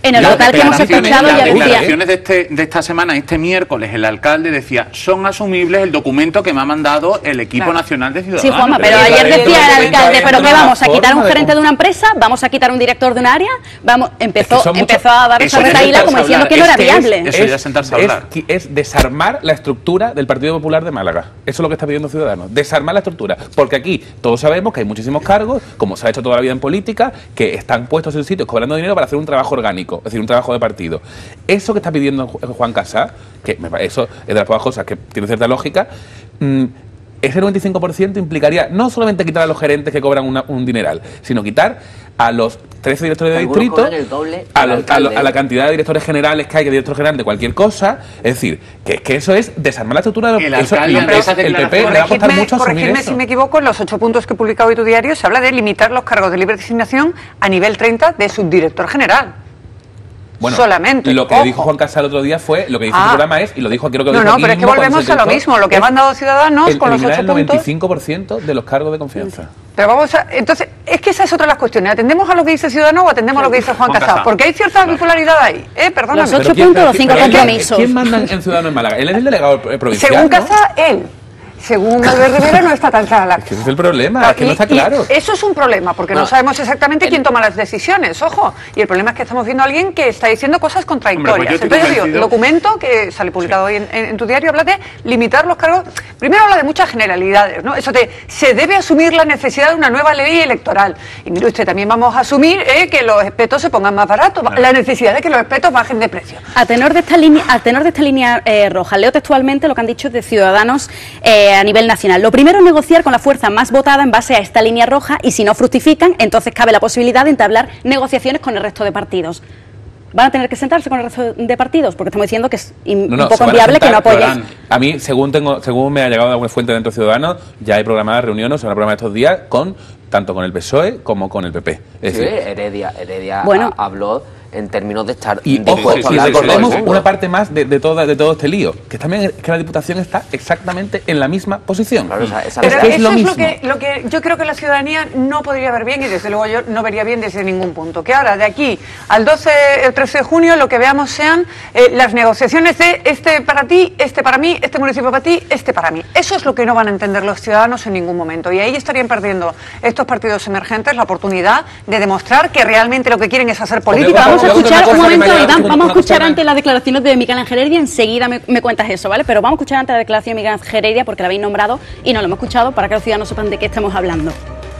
En el local que hemos escuchado ya decía... decía... Las declaraciones de, este, de esta semana, este miércoles, el alcalde decía, son asumibles el documento que me ha mandado el equipo claro. nacional de Ciudadanos. Sí, Juanma, pero, pero ayer decía el alcalde, ¿pero qué vamos a quitar un gerente de una empresa? ¿Vamos a quitar un director de un área? Vamos, empezó, es que empezó mucho... a dar esa retaíla como diciendo que no era viable. Es, eso ya es sentarse a hablar. Es, es desarmar la estructura del Partido Popular de Málaga. Eso es lo que está pidiendo Ciudadanos. Desarmar la estructura. Porque aquí todos sabemos que hay muchísimos cargos, como se ha hecho toda la vida en política, que están puestos en sitios cobrando dinero para hacer un trabajo orgánico, es decir, un trabajo de partido. Eso que está pidiendo Juan Casá, que me parece, eso es de las pocas cosas que tiene cierta lógica, mmm, ese noventa y cinco por ciento implicaría no solamente quitar a los gerentes que cobran una, un dineral, sino quitar a los trece directores de distrito, a, los, a, lo, a la cantidad de directores generales que hay, que director general de cualquier cosa. Es decir, que, que eso es desarmar la estructura de el, eso, alcalde, el, es, el P P le va a costar mucho asumir corregirme eso. Si me equivoco, en los ocho puntos que publica hoy tu diario se habla de limitar los cargos de libre designación a nivel treinta de subdirector general. Bueno, solamente. Lo que Ojo. dijo Juan Casá el otro día fue, lo que dice ah. el programa es, y lo dijo, creo que lo no, dijo no, aquí pero es que mismo, volvemos a lo mismo, lo que ha mandado Ciudadanos el, con los ocho puntos. el noventa y cinco por ciento de los cargos de confianza. Pero vamos a, entonces, es que esa es otra de las cuestiones. ¿Atendemos a lo que dice Ciudadanos o atendemos a lo que dice Juan, Juan Casá? Casá? Porque hay cierta bipolaridad ahí, ¿eh? Perdóname. Los ocho puntos, los cinco compromisos. ¿Quién manda en Ciudadanos en Málaga? Él es el delegado provincial, según ¿no? Casá, él. Según Albert Rivera no está tan clara la cosa. Ese es el problema, es que no está claro. Eso es un problema, porque no, no sabemos exactamente quién toma las decisiones, ojo. Y el problema es que estamos viendo a alguien que está diciendo cosas contradictorias. Hombre, pues Entonces, digo, el documento que sale publicado sí. hoy en, en, en tu diario habla de limitar los cargos. Primero habla de muchas generalidades, ¿no? Eso de, se debe asumir la necesidad de una nueva ley electoral. Y mire usted, también vamos a asumir eh, que los espetos se pongan más baratos, claro. la necesidad de que los espetos bajen de precio. A tenor de esta línea, a tenor de esta línea eh, roja, leo textualmente lo que han dicho de Ciudadanos eh, a nivel nacional. Lo primero es negociar con la fuerza más votada en base a esta línea roja y si no fructifican, entonces cabe la posibilidad de entablar negociaciones con el resto de partidos. ¿Van a tener que sentarse con el resto de partidos? Porque estamos diciendo que es no, no, un poco inviable que no apoyen. A mí, según tengo, según me ha llegado de alguna fuente dentro de Ciudadanos, ya hay programadas reuniones, se van a programar estos días con tanto con el P S O E como con el P P. Es sí, decir, Heredia, Heredia bueno, a, habló en términos de estar y ojo, si recordemos una parte más de, de, todo, de todo este lío, que también que la Diputación está exactamente en la misma posición. Claro, esa, esa Pero es que es eso lo es mismo. Lo que, lo que yo creo que la ciudadanía no podría ver bien y desde luego yo no vería bien desde ningún punto. Que ahora de aquí al doce, el trece de junio lo que veamos sean eh, las negociaciones de este para ti, este para mí, este municipio para ti, este para mí. Eso es lo que no van a entender los ciudadanos en ningún momento y ahí estarían perdiendo estos partidos emergentes la oportunidad de demostrar que realmente lo que quieren es hacer política. Vamos a escuchar un momento. Iván, vamos a escuchar antes las declaraciones de Miguel Ángel Heredia, enseguida me, me cuentas eso, ¿vale? Pero vamos a escuchar antes la declaración de Miguel Ángel Heredia porque la habéis nombrado y no lo hemos escuchado para que los ciudadanos sepan de qué estamos hablando.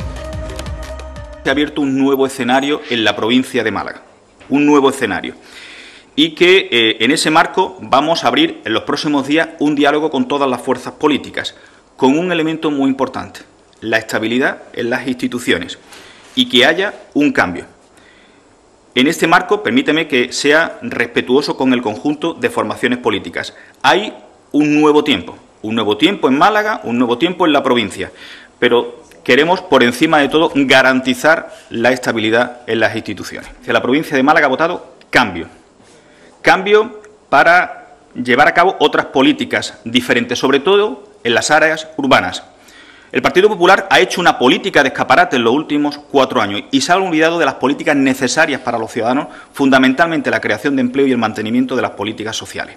Se ha abierto un nuevo escenario en la provincia de Málaga, un nuevo escenario. Y que eh, en ese marco vamos a abrir en los próximos días un diálogo con todas las fuerzas políticas, con un elemento muy importante, la estabilidad en las instituciones y que haya un cambio. En este marco, permíteme que sea respetuoso con el conjunto de formaciones políticas. Hay un nuevo tiempo, un nuevo tiempo en Málaga, un nuevo tiempo en la provincia, pero queremos, por encima de todo, garantizar la estabilidad en las instituciones. La provincia de Málaga ha votado cambio, cambio para llevar a cabo otras políticas diferentes, sobre todo en las áreas urbanas. El Partido Popular ha hecho una política de escaparate en los últimos cuatro años y se ha olvidado de las políticas necesarias para los ciudadanos, fundamentalmente la creación de empleo y el mantenimiento de las políticas sociales.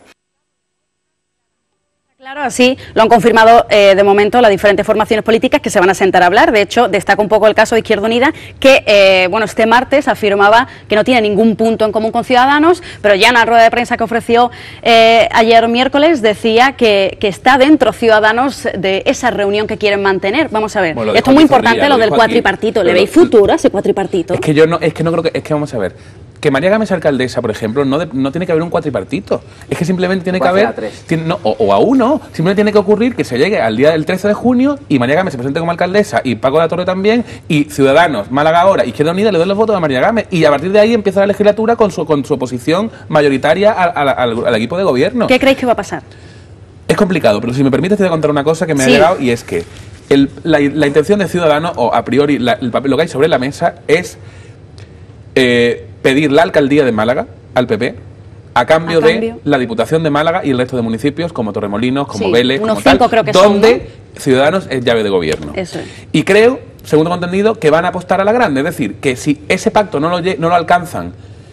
Claro, así lo han confirmado eh, de momento las diferentes formaciones políticas que se van a sentar a hablar. De hecho, destaca un poco el caso de Izquierda Unida, que eh, bueno, este martes afirmaba que no tiene ningún punto en común con Ciudadanos, pero ya en la rueda de prensa que ofreció eh, ayer miércoles decía que, que está dentro Ciudadanos de esa reunión que quieren mantener. Vamos a ver, bueno, esto es muy importante, día, lo, lo del cuatripartito. ¿Le veis futuro a ese cuatripartito? Es que yo no, es que no creo que, es que vamos a ver. Que María Gámez alcaldesa, por ejemplo, no, de, no tiene que haber un cuatripartito. Es que simplemente tiene que haber... Tiene, no, o, o aún no. Simplemente tiene que ocurrir que se llegue al día del trece de junio y María Gámez se presente como alcaldesa y Paco de la Torre también y Ciudadanos, Málaga ahora, Izquierda Unida le den los votos a María Gámez y a partir de ahí empieza la legislatura con su, con su oposición mayoritaria al, al, al, al equipo de gobierno. ¿Qué creéis que va a pasar? Es complicado, pero si me permites te voy a contar una cosa que me sí. ha llegado y es que el, la, la intención de Ciudadanos, o a priori la, el papel, lo que hay sobre la mesa es... Eh, pedir la alcaldía de Málaga al P P a cambio, a cambio de la Diputación de Málaga y el resto de municipios como Torremolinos, como sí, Vélez, como tal, creo que donde son, ¿no? Ciudadanos es llave de gobierno. Eso es. Y creo, según tengo entendido, que van a apostar a la grande, es decir, que si ese pacto no lo, no lo alcanzan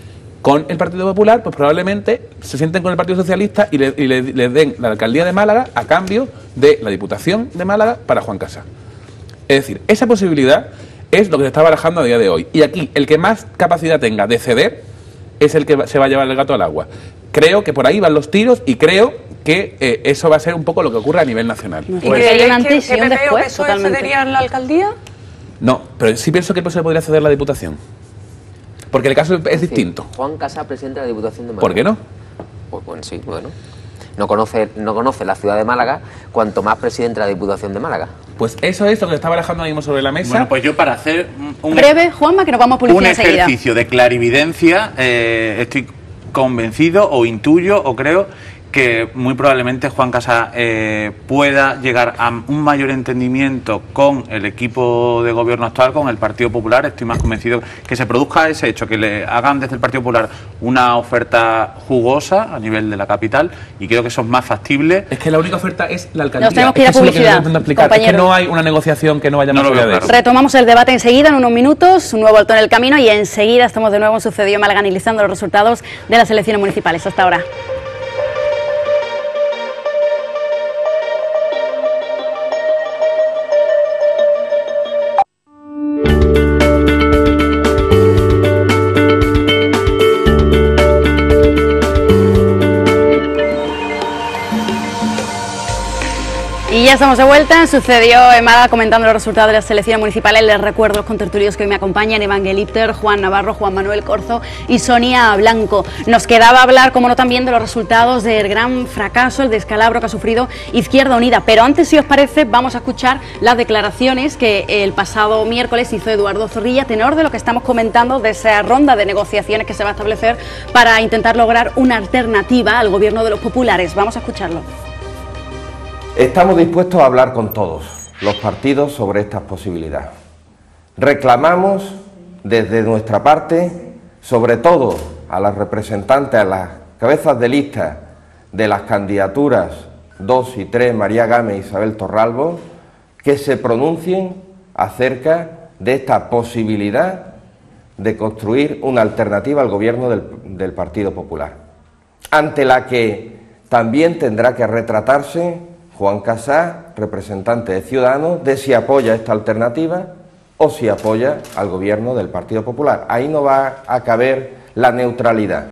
con el Partido Popular, pues probablemente se sienten con el Partido Socialista y le, y le, le den la alcaldía de Málaga a cambio de la Diputación de Málaga para Juan Casas. Es decir, esa posibilidad es lo que se está barajando a día de hoy. Y aquí, el que más capacidad tenga de ceder es el que se va a llevar el gato al agua. Creo que por ahí van los tiros y creo que eh, eso va a ser un poco lo que ocurre a nivel nacional. ¿Y pues, que hay un antes y un después? ¿Eso cederían la alcaldía? No, pero sí pienso que se podría ceder la Diputación. Porque el caso es, es distinto. Juan Casas, presidente de la Diputación de Málaga. ¿Por qué no? Pues bueno, sí, bueno. No conoce, no conoce la ciudad de Málaga, cuanto más presidente de la Diputación de Málaga. Pues eso es lo que está barajando ahora mismo sobre la mesa. Bueno, pues yo para hacer un... Breve, Juanma, que nos vamos a publicar un enseguida. ejercicio de clarividencia, eh, estoy convencido o intuyo o creo que muy probablemente Juan Casas eh, pueda llegar a un mayor entendimiento con el equipo de gobierno actual, con el Partido Popular. Estoy más convencido que se produzca ese hecho, que le hagan desde el Partido Popular una oferta jugosa a nivel de la capital, y creo que eso es más factible. Es que la única oferta es la alcaldía. Nos tenemos que ir a publicidad, es que, es que no hay una negociación que no vaya más allá de eso. Retomamos el debate enseguida, en unos minutos, un nuevo alto en el camino, y enseguida estamos de nuevo en Sucedió en Málaga analizando los resultados de las elecciones municipales. Hasta ahora. Y ya estamos de vuelta. Sucedió en Málaga comentando los resultados de las elecciones municipales. Les recuerdo los contertulios que hoy me acompañan: Iván Gelipter, Juan Navarro, Juan Manuel Corzo y Sonia Blanco. Nos quedaba hablar, como no, también de los resultados del gran fracaso, el descalabro que ha sufrido Izquierda Unida. Pero antes, si os parece, vamos a escuchar las declaraciones que el pasado miércoles hizo Eduardo Zorrilla, tenor de lo que estamos comentando, de esa ronda de negociaciones que se va a establecer para intentar lograr una alternativa al gobierno de los populares. Vamos a escucharlo. Estamos dispuestos a hablar con todos los partidos sobre estas posibilidades. Reclamamos desde nuestra parte, sobre todo a las representantes, a las cabezas de lista de las candidaturas dos y tres, María Gámez e Isabel Torralbo, que se pronuncien acerca de esta posibilidad de construir una alternativa al gobierno del, del Partido Popular, ante la que también tendrá que retratarse Juan Casas, representante de Ciudadanos, de si apoya esta alternativa o si apoya al gobierno del Partido Popular. Ahí no va a caber la neutralidad.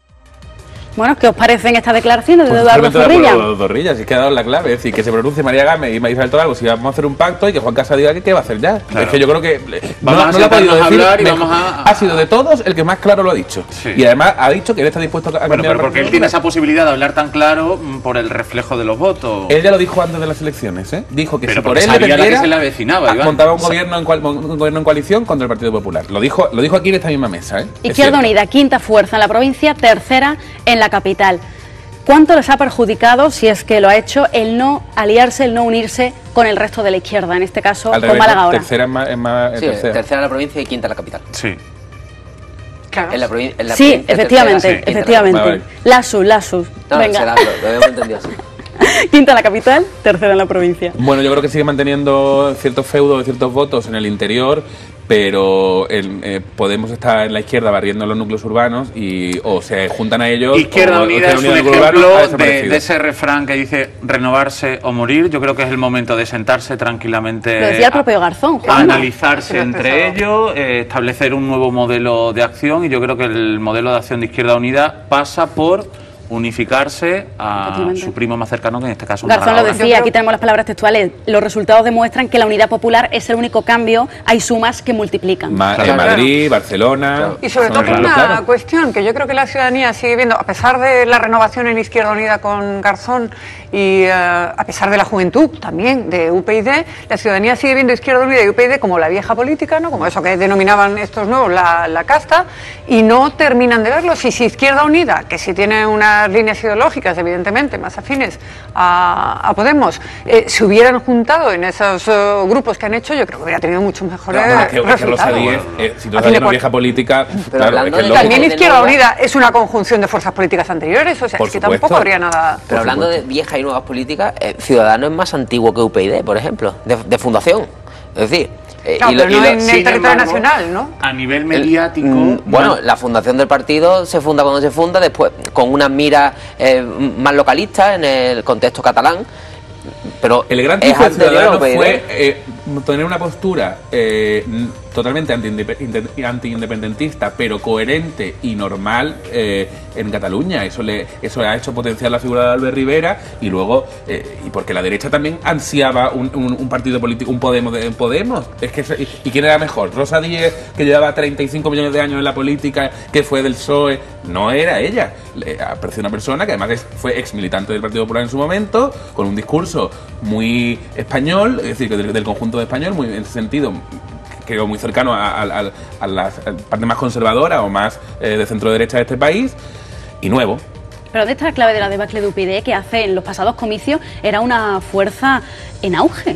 Bueno, ¿qué os parecen estas declaraciones de pues Eduardo Zorrilla? Eduardo Zorrilla, si es que ha dado la clave, es decir, que se pronuncie María Gámez y Isabel Torralbo si vamos a hacer un pacto, y que Juan Casas diga que qué va a hacer ya. Claro. Es que yo creo que vamos no, a no lo ha podido decir, hablar y mejor. vamos a... Ha sido de todos el que más claro lo ha dicho. Sí. Y además ha dicho que él está dispuesto a bueno, cambiar. Pero porque él tiene esa posibilidad de hablar tan claro por el reflejo de los votos. Él ya lo dijo antes de las elecciones, ¿eh? Dijo que pero si por él sabía dependiera, la que se le avecinaba, Iván. montaba un gobierno, en cual, un gobierno en coalición contra el Partido Popular. Lo dijo, lo dijo aquí en esta misma mesa, ¿eh? Izquierda Unida, quinta fuerza en la provincia, tercera en la capital. ¿Cuánto les ha perjudicado, si es que lo ha hecho, el no aliarse, el no unirse con el resto de la izquierda, en este caso Al con revés, Málaga ahora? Tercera en más, en más, sí, tercera. tercera en la provincia y quinta en la capital. Sí. Claro. En la provi en la sí, provincia, efectivamente, tercera, sí, efectivamente. Vale, vale. Lasus, Lasus. No, Venga. será, lo, lo habíamos entendido así. Quinta en la capital, tercera en la provincia. Bueno, yo creo que sigue manteniendo ciertos feudos, ciertos votos en el interior, pero el, eh, Podemos estar en la izquierda barriendo los núcleos urbanos y o se juntan a ellos. Izquierda o, Unida o es un ejemplo de, de ese refrán que dice renovarse o morir. Yo creo que es el momento de sentarse tranquilamente. Lo decía el propio Garzón, Juan. A analizarse entre ellos, eh, establecer un nuevo modelo de acción, y yo creo que el modelo de acción de Izquierda Unida pasa por unificarse a su primo más cercano, que en este caso Garzón lo decía, aquí tenemos las palabras textuales: los resultados demuestran que la unidad popular es el único cambio, hay sumas que multiplican. Ma claro, Madrid, claro. Barcelona... Claro. Y sobre todo por una claro. cuestión que yo creo que la ciudadanía sigue viendo, a pesar de la renovación en Izquierda Unida con Garzón y uh, a pesar de la juventud también de U P YD, la ciudadanía sigue viendo Izquierda Unida y U P YD como la vieja política, ¿no? Como eso que denominaban estos nuevos la, la casta, y no terminan de verlo. Si, si Izquierda Unida, que si tiene una líneas ideológicas, evidentemente, más afines a, a Podemos, eh, se hubieran juntado en esos uh, grupos que han hecho, yo creo que hubiera tenido mucho mejores no, que, resultados. Que eh, si no es una vieja política, pero claro, es que es también Izquierda Unida es una conjunción de fuerzas políticas anteriores, o sea, por es que supuesto. tampoco habría nada... Pero hablando de viejas y nuevas políticas, eh, Ciudadanos es más antiguo que U P YD, por ejemplo, de, de fundación. Es decir, eh, no, y pero lo, y no lo, en el territorio embargo, nacional, ¿no? A nivel mediático... El, bueno, la fundación del partido se funda cuando se funda, después con unas miras eh, más localistas en el contexto catalán, pero el gran triunfo de Ciudadanos fue eh, tener una postura eh, totalmente anti-independentista, pero coherente y normal eh, en Cataluña. Eso le eso le ha hecho potenciar la figura de Albert Rivera, y luego eh, y porque la derecha también ansiaba un, un, un partido político, un Podemos de Podemos. Es que y, y quién era mejor, Rosa Díez, que llevaba treinta y cinco millones de años en la política, que fue del P S O E. No era ella. Le apareció una persona que además es, fue ex militante del Partido Popular en su momento, con un discurso muy español, es decir, del, del conjunto de español, muy en ese sentido, creo muy cercano a, a, a, a la parte más conservadora o más eh, de centro derecha de este país, y nuevo. Pero ¿dónde está la clave de la debacle de U P Ydy, que hace en los pasados comicios era una fuerza en auge?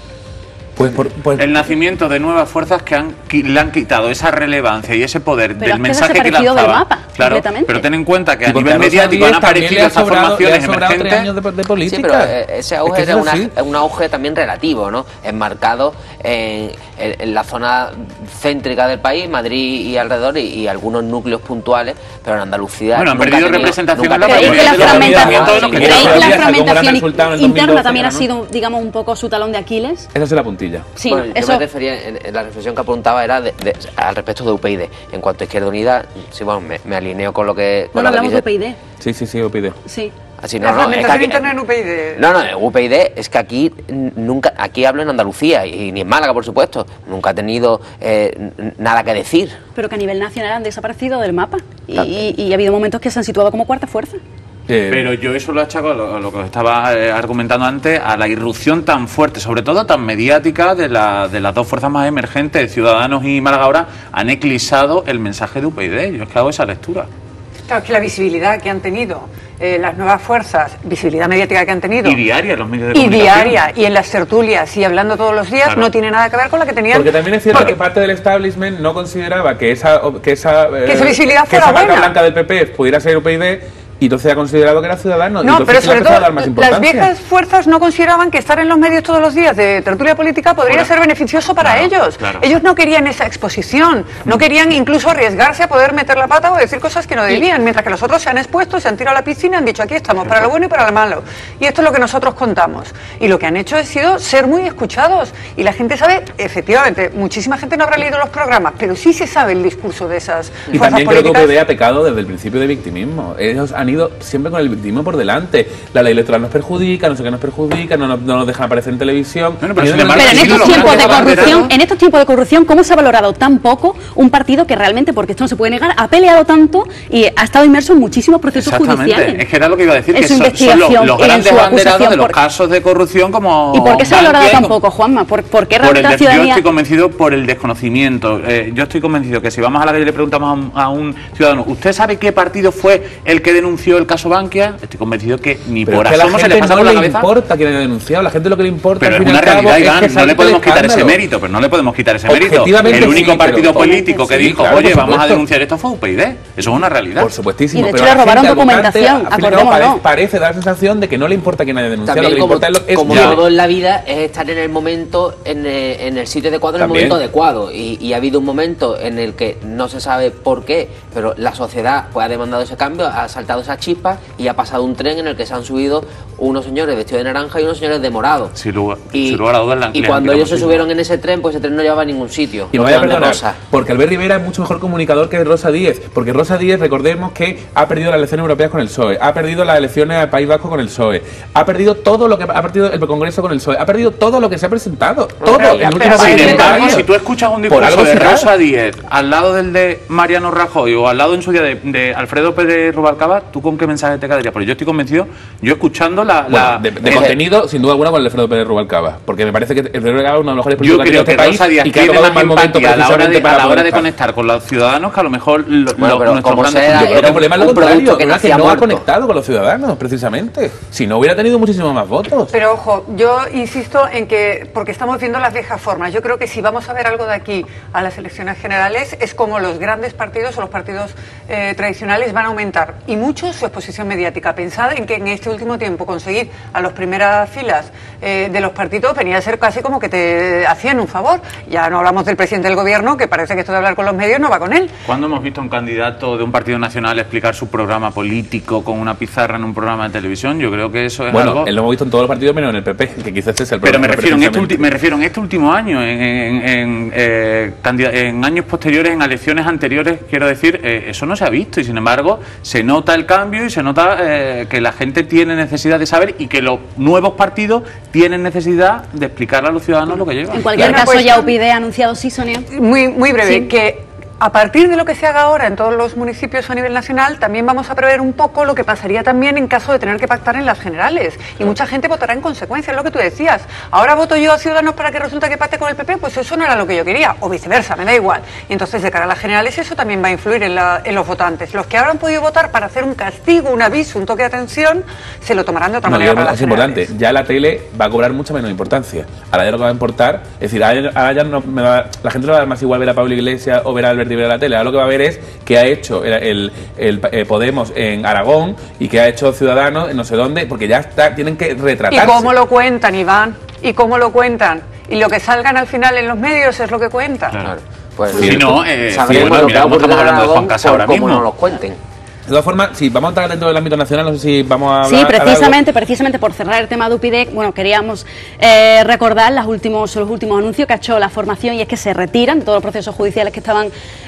Pues, por, pues el nacimiento de nuevas fuerzas que han, que le han quitado esa relevancia y ese poder pero del mensaje que lanzaba. Del mapa, claro, pero ten en cuenta que a nivel mediático han aparecido estas formaciones emergentes. Años de, de política. Sí, pero eh, ese auge es que era una, sí. un auge también relativo, ¿no? Enmarcado en, en, en la zona céntrica del país, Madrid y alrededor, y, y algunos núcleos puntuales, pero en Andalucía. Bueno, han perdido tenido, representación en la ¿Creéis que la fragmentación, ¿creéis que la fragmentación interna también ¿no? ha sido, digamos, un poco su talón de Aquiles? Esa es la puntilla. Sí, bueno, yo eso... me refería, en, en la reflexión que apuntaba era de, de, al respecto de U P Ydy. En cuanto a Izquierda Unida, sí, bueno, me, me alineo con lo que... Con no, no lo hablamos que de U P Ydy. Sí, sí, sí, U P Ydy. Sí. Así, la no, no, fragmentación es que aquí, interna en U P Ydy. No, no, en U P Ydy es que aquí nunca, aquí hablo en Andalucía y ni en Málaga, por supuesto, nunca ha tenido eh, nada que decir. Pero que a nivel nacional han desaparecido del mapa y, y, y ha habido momentos que se han situado como cuarta fuerza. Pero yo eso lo achaco a lo, a lo que estaba eh, argumentando antes, a la irrupción tan fuerte, sobre todo tan mediática, de, la, de las dos fuerzas más emergentes, Ciudadanos y Málaga Ahora, han eclipsado el mensaje de U P Ydy. Yo es que hago esa lectura. Claro, que la visibilidad que han tenido eh, las nuevas fuerzas, visibilidad mediática que han tenido. Y diaria en los medios de y comunicación. Y diaria, y en las tertulias, y hablando todos los días, claro. No tiene nada que ver con la que tenían. Porque también es cierto porque... que parte del establishment no consideraba que esa, que esa, que esa visibilidad eh, fuera que esa marca buena. blanca del P P pudiera ser U P Ydy. Y entonces ha considerado que era Ciudadano. No, y pero sobre todo las viejas fuerzas no consideraban que estar en los medios todos los días de tertulia política podría bueno, ser beneficioso para claro, ellos. Claro. Ellos no querían esa exposición, no querían incluso arriesgarse a poder meter la pata o decir cosas que no debían, mientras que los otros se han expuesto, se han tirado a la piscina y han dicho aquí estamos, para lo bueno y para lo malo. Y esto es lo que nosotros contamos. Y lo que han hecho ha sido ser muy escuchados. Y la gente sabe, efectivamente, muchísima gente no habrá leído los programas, pero sí se sabe el discurso de esas y fuerzas también políticas. creo que U P Ydy ha pecado desde el principio de victimismo. Ellos han ido siempre con el victimismo por delante. La ley electoral nos perjudica, no sé qué nos perjudica, no nos, no nos dejan aparecer en televisión. Bueno, pero, pero en estos tiempos de corrupción, en estos tiempos de corrupción, ¿cómo se ha valorado tan poco un partido que realmente, porque esto no se puede negar, ha peleado tanto y ha estado inmerso en muchísimos procesos judiciales? Es que era lo que iba a decir, en que su son, son los, los grandes banderados de los por... casos de corrupción como... ¿Y por qué se ha valorado tan poco, Juanma? ¿Por, por qué realmente por la ciudadanía...? Yo estoy convencido por el desconocimiento. Eh, yo estoy convencido que si vamos a la calle y le preguntamos a un, a un ciudadano, ¿usted sabe qué partido fue el que denunció el caso Bankia? Estoy convencido que ni pero por es que asomo se le pasa no por la le cabeza. No importa quién haya denunciado, la gente lo que le importa pero al es fin una realidad, Iván, es que no le podemos quitar escándalo. ese mérito, pero no le podemos quitar ese mérito. El único sí, partido pero, político que sí, dijo, claro, oye, vamos a denunciar esto fue U P Ydy. Eso es una realidad. Por supuestísimo. Y de hecho pero le robaron gente documentación, acordémonos. Parece, parece dar la sensación de que no le importa quién haya denunciado, también lo que como, le importa es como ya. todo en la vida es estar en el momento, en, eh, en el sitio adecuado, en el también. momento adecuado. Y, y ha habido un momento en el que no se sabe por qué, pero la sociedad pues, ha demandado ese cambio, ha saltado esa chispa y ha pasado un tren en el que se han subido unos señores vestidos de naranja y unos señores de morado. Sin lugar, y, sin lugar a dudas, y cuando ellos se subieron en ese tren, pues ese tren no llevaba a ningún sitio. Y me voy a perdonar, porque Albert Rivera es mucho mejor comunicador que Rosa Díez, porque Rosa Díez, recordemos que ha perdido las elecciones europeas con el P S O E, ha perdido las elecciones al País Vasco con el P S O E, ha perdido todo lo que ha perdido el Congreso con el P S O E, ha perdido todo lo que se ha presentado, todo. Pero, en pero, sin embargo, si tú escuchas un discurso de Rosa Díez al lado del de Mariano Rajoy o al lado en su día de, de Alfredo Pérez Rubalcaba, ¿tú con qué mensaje te quedarías? Porque yo estoy convencido, yo escuchando la... Bueno, la de, de contenido, sin duda alguna, con el Alfredo Pérez Rubalcaba, porque me parece que el Alfredo Rubalcaba es uno de los mejores políticos yo creo que, que este Rosa país Díaz y que ha tiene tomado más mal momento empatía a la hora de, a la hora de estar. conectar con los ciudadanos que a lo mejor lo, bueno, lo, pero nuestros como grandes... sea, Yo creo que el problema es lo contrario, que, que, que no muerto. ha conectado con los ciudadanos, precisamente. Si no, hubiera tenido muchísimos más votos. Pero ojo, yo insisto en que, porque estamos viendo las viejas formas, yo creo que si vamos a ver algo de aquí a las elecciones generales, es como los grandes partidos o los partidos eh, tradicionales van a aumentar, y mucho mucho su exposición mediática. Pensad en que en este último tiempo conseguir a las primeras filas eh, de los partidos venía a ser casi como que te hacían un favor. Ya no hablamos del presidente del gobierno, que parece que esto de hablar con los medios no va con él. ¿Cuándo hemos visto a un candidato de un partido nacional explicar su programa político con una pizarra en un programa de televisión? Yo creo que eso es bueno, algo... Bueno, lo hemos visto en todos los partidos menos en el P P, que quizás este es el Pero problema. me refiero, en este me refiero en este último año, en, en, en, eh, en años posteriores, en elecciones anteriores, quiero decir, eh, eso no se ha visto y sin embargo se nota el cambio y se nota eh, que la gente tiene necesidad de saber y que los nuevos partidos tienen necesidad de explicarle a los ciudadanos lo que llevan. En cualquier caso, ya U P yD ha anunciado, sí, Sonia. Muy, muy breve, sí. que a partir de lo que se haga ahora en todos los municipios a nivel nacional, también vamos a prever un poco lo que pasaría también en caso de tener que pactar en las generales. Y mucha gente votará en consecuencia, es lo que tú decías. Ahora voto yo a Ciudadanos para que resulta que pacte con el P P, pues eso no era lo que yo quería, o viceversa, me da igual. Y entonces, de cara a las generales, eso también va a influir en, la, en los votantes. Los que ahora han podido votar para hacer un castigo, un aviso, un toque de atención, se lo tomarán de otra no, manera. Para es las importante, ya la tele va a cobrar mucha menos importancia. Ahora ya lo que va a importar, es decir, ahora ya no me va, la gente no va a dar más igual ver a Pablo Iglesias o ver a Albert Rivera en la tele. Ahora lo que va a ver es qué ha hecho el, el, el, el Podemos en Aragón y qué ha hecho Ciudadanos en no sé dónde, porque ya está, tienen que retratarse. ¿Y cómo lo cuentan, Iván? ¿Y cómo lo cuentan? Y lo que salgan al final en los medios es lo que cuentan. Claro. Pues si no, eh, sabremos bueno, lo mira, que como estamos hablando de Juan Aragón, Casa ahora como mismo. no los cuenten. De todas formas, sí, vamos a entrar dentro del ámbito nacional, no sé si vamos a hablar... Sí, precisamente, precisamente por cerrar el tema de U P yD, bueno, queríamos eh, recordar los últimos, los últimos anuncios que ha hecho la formación, y es que se retiran de todos los procesos judiciales que estaban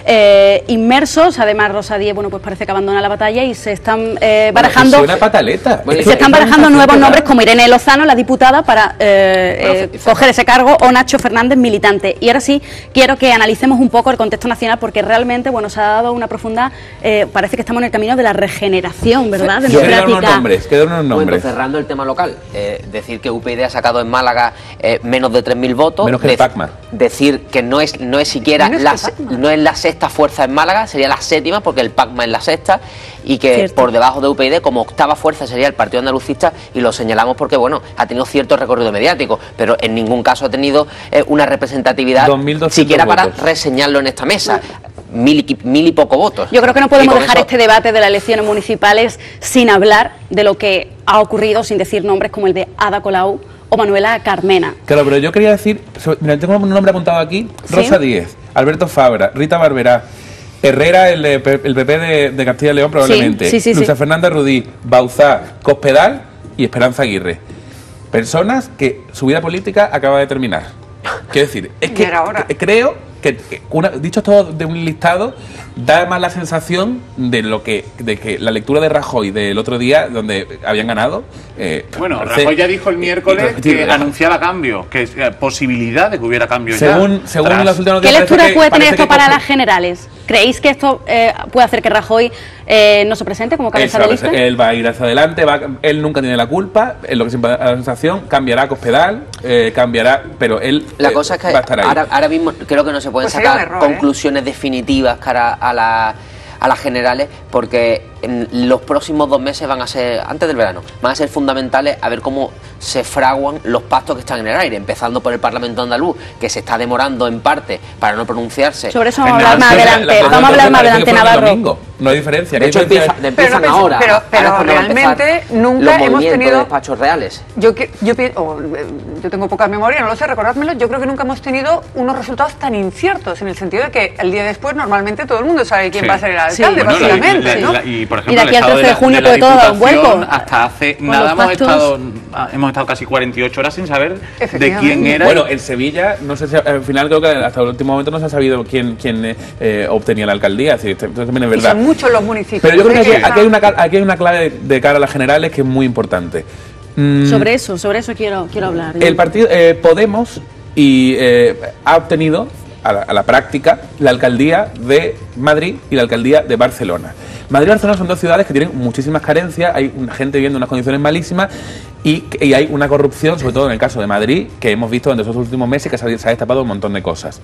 eh, inmersos. Además, Rosa Díez, bueno, pues parece que abandona la batalla y se están eh, barajando... Bueno, es una pataleta. Bueno, se están barajando nuevos nombres como Irene Lozano, la diputada, para eh, eh, coger ese cargo, o Nacho Fernández, militante. Y ahora sí, quiero que analicemos un poco el contexto nacional, porque realmente, bueno, se ha dado una profunda... Eh, parece que estamos en el camino de la regeneración, ¿verdad? Democrática. Quedan unos nombres, quedan unos nombres. Bueno, cerrando el tema local, eh, decir que U P yD ha sacado en Málaga eh, menos de tres mil votos. Menos que el Pacma. Decir que no es, no es siquiera la, no es la sexta fuerza en Málaga, sería la séptima, porque el Pacma es la sexta, y que Cierto. por debajo de U P yD, como octava fuerza, sería el Partido Andalucista, y lo señalamos porque, bueno, ha tenido cierto recorrido mediático, pero en ningún caso ha tenido eh, una representatividad siquiera votos. para reseñarlo en esta mesa. Mil y, mil y poco votos. Yo creo que no podemos dejar eso... este debate de las elecciones municipales sin hablar de lo que ha ocurrido, sin decir nombres como el de Ada Colau o Manuela Carmena. Claro, pero yo quería decir, mira, tengo un nombre apuntado aquí, ¿Sí? Rosa Díez, Alberto Fabra, Rita Barberá, Herrera, el, el P P de, de Castilla y León probablemente, sí, sí, sí, Luisa sí. Fernanda Rudí, Bauzá, Cospedal y Esperanza Aguirre. Personas que su vida política acaba de terminar. Quiero decir, es que, que creo... que una, dicho todo de un listado, da más la sensación de lo que de que la lectura de Rajoy del otro día, donde habían ganado. Eh, bueno, parece, Rajoy ya dijo el miércoles y, y, que y, anunciaba cambio, que eh, posibilidad de que hubiera cambio. Según, ya, según tras... las últimas ¿Qué lectura puede tener esto para coge... las generales? ¿Creéis que esto eh, puede hacer que Rajoy eh, no se presente como cabeza de lista? Él va a ir hacia adelante, va, él nunca tiene la culpa, es lo que siempre da la sensación, cambiará Cospedal, eh, cambiará, pero él la eh, cosa es que va a estar ahí. Ahora, ahora mismo creo que no se pueden pues sacar error, conclusiones ¿eh? definitivas cara a la a las generales, porque en los próximos dos meses van a ser, antes del verano, van a ser fundamentales a ver cómo se fraguan los pactos que están en el aire, empezando por el Parlamento andaluz, que se está demorando en parte para no pronunciarse. Sobre eso vamos a hablar más adelante, vamos a hablar más adelante, Navarro. No hay diferencia. De hecho, empieza, empiezan pero, ahora. Pero, pero ahora realmente nunca los hemos tenido de despachos reales. Yo, yo, oh, yo tengo poca memoria, no lo sé, recordádmelo. Yo creo que nunca hemos tenido unos resultados tan inciertos, en el sentido de que el día después normalmente todo el mundo sabe quién sí. va a ser el alcalde, sí. bueno, básicamente. La, la, ¿no? la, y, por ejemplo, y de aquí el al trece de junio puede todo dar un vuelco. Hasta hace Con nada hemos estado, hemos estado casi cuarenta y ocho horas sin saber de quién era. Bueno, en Sevilla, no sé si al final creo que hasta el último momento no se ha sabido quién, quién eh, obtenía la alcaldía. Así, entonces también es verdad. Y son muchos los municipios. Pero yo creo que aquí, aquí, hay, una, aquí hay una clave de cara a las generales que es muy importante. Mm, sobre eso, sobre eso quiero, quiero hablar. El partido eh, Podemos y, eh, ha obtenido a la, a la práctica la alcaldía de Madrid y la alcaldía de Barcelona. Madrid y Barcelona son dos ciudades que tienen muchísimas carencias, hay gente viviendo en unas condiciones malísimas y, y hay una corrupción, sobre todo en el caso de Madrid, que hemos visto en estos últimos meses que se ha, se ha destapado un montón de cosas.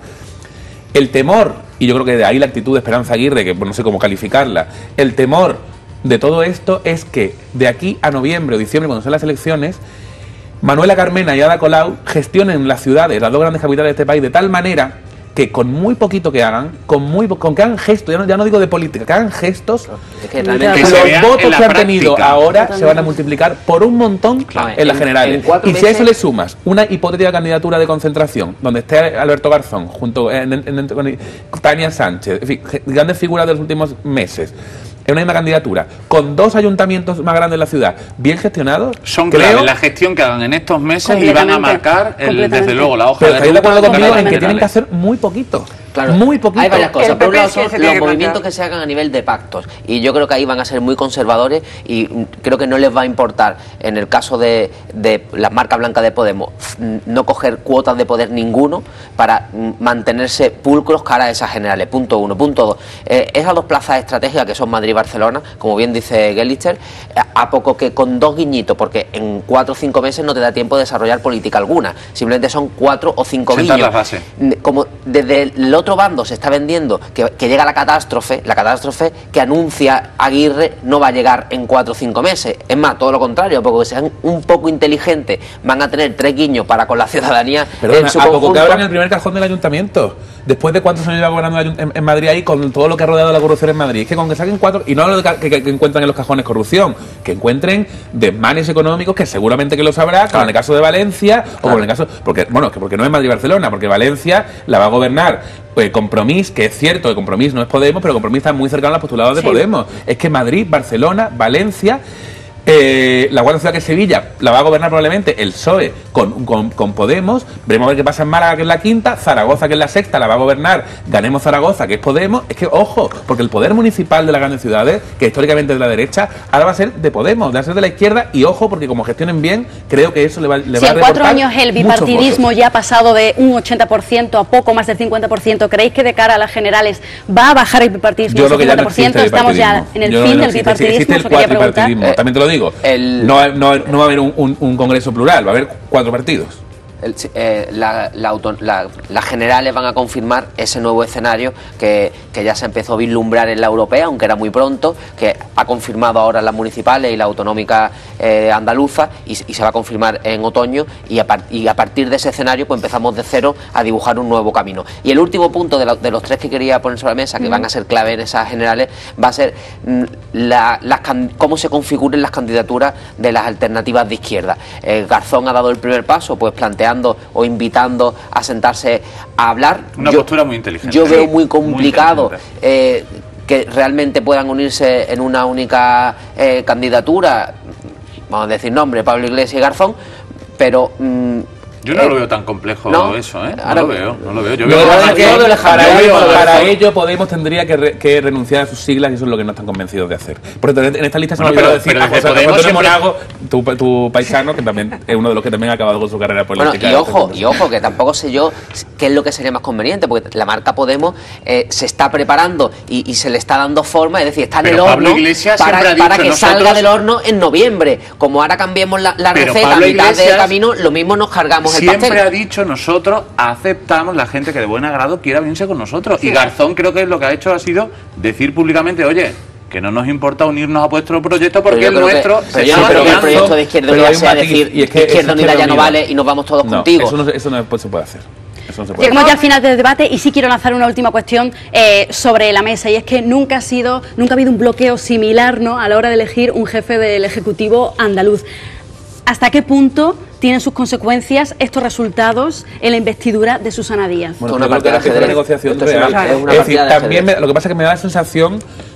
El temor, y yo creo que de ahí la actitud de Esperanza Aguirre, que no sé cómo calificarla, el temor de todo esto es que de aquí a noviembre o diciembre, cuando sean las elecciones, Manuela Carmena y Ada Colau gestionen las ciudades, las dos grandes capitales de este país, de tal manera que con muy poquito que hagan, con muy con que hagan gestos, ya no, ya no digo de política, que hagan gestos, es que realmente los que votos que han práctica. tenido ahora Totalmente. se van a multiplicar por un montón claro. en las generales. En y si a eso le sumas una hipotética candidatura de concentración, donde esté Alberto Garzón, junto en, en, en, con Tania Sánchez, en fin, grandes figuras de los últimos meses, en una misma candidatura, con dos ayuntamientos más grandes de la ciudad, bien gestionados, son creo, clave la gestión que hagan en estos meses y van a marcar, el, desde luego, la hoja pero de estoy de acuerdo conmigo en que tienen que hacer hacer muy poquito. Claro, muy poquito. Hay varias cosas. Por un lado son los movimientos plantear. que se hagan a nivel de pactos y yo creo que ahí van a ser muy conservadores y creo que no les va a importar en el caso de, de la marca blanca de Podemos no coger cuotas de poder ninguno para mantenerse pulcros cara a esas generales. Punto uno. Punto dos. Eh, esas dos plazas estratégicas que son Madrid y Barcelona, como bien dice Gellister, a poco que con dos guiñitos, porque en cuatro o cinco meses no te da tiempo de desarrollar política alguna, simplemente son cuatro o cinco Sentar guiños. la base. Como desde el otro bando se está vendiendo que, que llega la catástrofe, la catástrofe que anuncia Aguirre no va a llegar en cuatro o cinco meses. Es más, todo lo contrario, porque sean un poco inteligentes, van a tener tres guiños para con la ciudadanía. Perdona, en su a conjunto. poco que abran el primer cajón del ayuntamiento. Después de cuántos años lleva gobernando en, en Madrid ahí, con todo lo que ha rodeado la corrupción en Madrid, es que con que saquen cuatro, y no lo que, que, que encuentran en los cajones corrupción, que encuentren desmanes económicos, que seguramente que lo sabrá, como en el caso de Valencia, claro. o como en el caso, porque, bueno, que porque no es Madrid y Barcelona, porque Valencia la va a gobernar pues, Compromís, que es cierto que Compromís no es Podemos, pero Compromís está muy cercano a los postulados de sí. Podemos. Es que Madrid, Barcelona, Valencia, Eh, la Guardia Ciudad, que es Sevilla, la va a gobernar probablemente el P S O E con, con, con Podemos. Veremos a ver qué pasa en Málaga, que es la quinta. Zaragoza, que es la sexta, la va a gobernar Ganemos Zaragoza, que es Podemos. Es que, ojo, porque el poder municipal de las grandes ciudades, que históricamente es de la derecha, ahora va a ser de Podemos, va a ser de la izquierda. Y ojo, porque como gestionen bien, creo que eso le va, le si va a reportar. Si en cuatro años el bipartidismo ya ha pasado de un ochenta por ciento a poco más del cincuenta por ciento, ¿creéis que de cara a las generales va a bajar el bipartidismo? Yo creo que ya no existe el Estamos ya en el Yo fin no del existe, bipartidismo. Existe el cuatripartidismo, eh, también te lo digo. El... No, no, no va a haber un, un, un congreso plural, va a haber cuatro partidos. El, eh, la, la auto, la, las generales van a confirmar ese nuevo escenario que, que ya se empezó a vislumbrar en la europea, aunque era muy pronto, que ha confirmado ahora las municipales y la autonómica eh, andaluza y, y se va a confirmar en otoño y a, part, y a partir de ese escenario pues empezamos de cero a dibujar un nuevo camino. Y el último punto de, la, de los tres que quería poner sobre la mesa, que mm. van a ser clave en esas generales, va a ser la, las, cómo se configuren las candidaturas de las alternativas de izquierda. Eh, Garzón ha dado el primer paso, pues planteando o invitando a sentarse a hablar. Una yo, postura muy inteligente. Yo veo muy complicado muy eh, que realmente puedan unirse en una única eh, candidatura, vamos a decir nombre, Pablo Iglesias y Garzón, pero... Mm, yo no eh, lo veo tan complejo ¿no? eso, ¿eh? No Ahora, lo veo, no lo veo. Yo no, veo no, que todo para, ello, para ello Podemos tendría que, re, que renunciar a sus siglas y eso es lo que no están convencidos de hacer. Por ejemplo, en esta lista se me bueno, ha olvidado decir a José Antonio siempre... Monago, tu, tu paisano, que también es uno de los que también ha acabado con su carrera política. Bueno, y ojo, y ojo, que tampoco sé yo qué es lo que sería más conveniente, porque la marca Podemos eh, se está preparando y, y se le está dando forma, es decir, está en pero el Pablo horno Iglesias para, ha dicho, para que nosotros... salga del horno en noviembre. Como ahora cambiemos la, la receta a mitad del camino, lo mismo nos cargamos el pastel. Siempre ha dicho nosotros aceptamos la gente que de buen agrado quiera venirse con nosotros. Sí. Y Garzón creo que lo que ha hecho ha sido decir públicamente, oye, que no nos importa unirnos a vuestro proyecto porque el nuestro... Que, pero yo no creo que el proyecto de Izquierda Unida sea decir y es que Izquierda Unida ya no vale y nos vamos todos no, contigo. Eso no, eso no se puede hacer. Eso no se puede Llegamos ya al final del debate y sí quiero lanzar una última cuestión eh, sobre la mesa, y es que nunca ha sido, nunca ha habido un bloqueo similar, ¿no?, a la hora de elegir un jefe del Ejecutivo andaluz. ¿Hasta qué punto tienen sus consecuencias estos resultados en la investidura de Susana Díaz? Bueno, una parte de la, de la negociación real. Es, una es decir, también me, lo que pasa es que me da la sensación,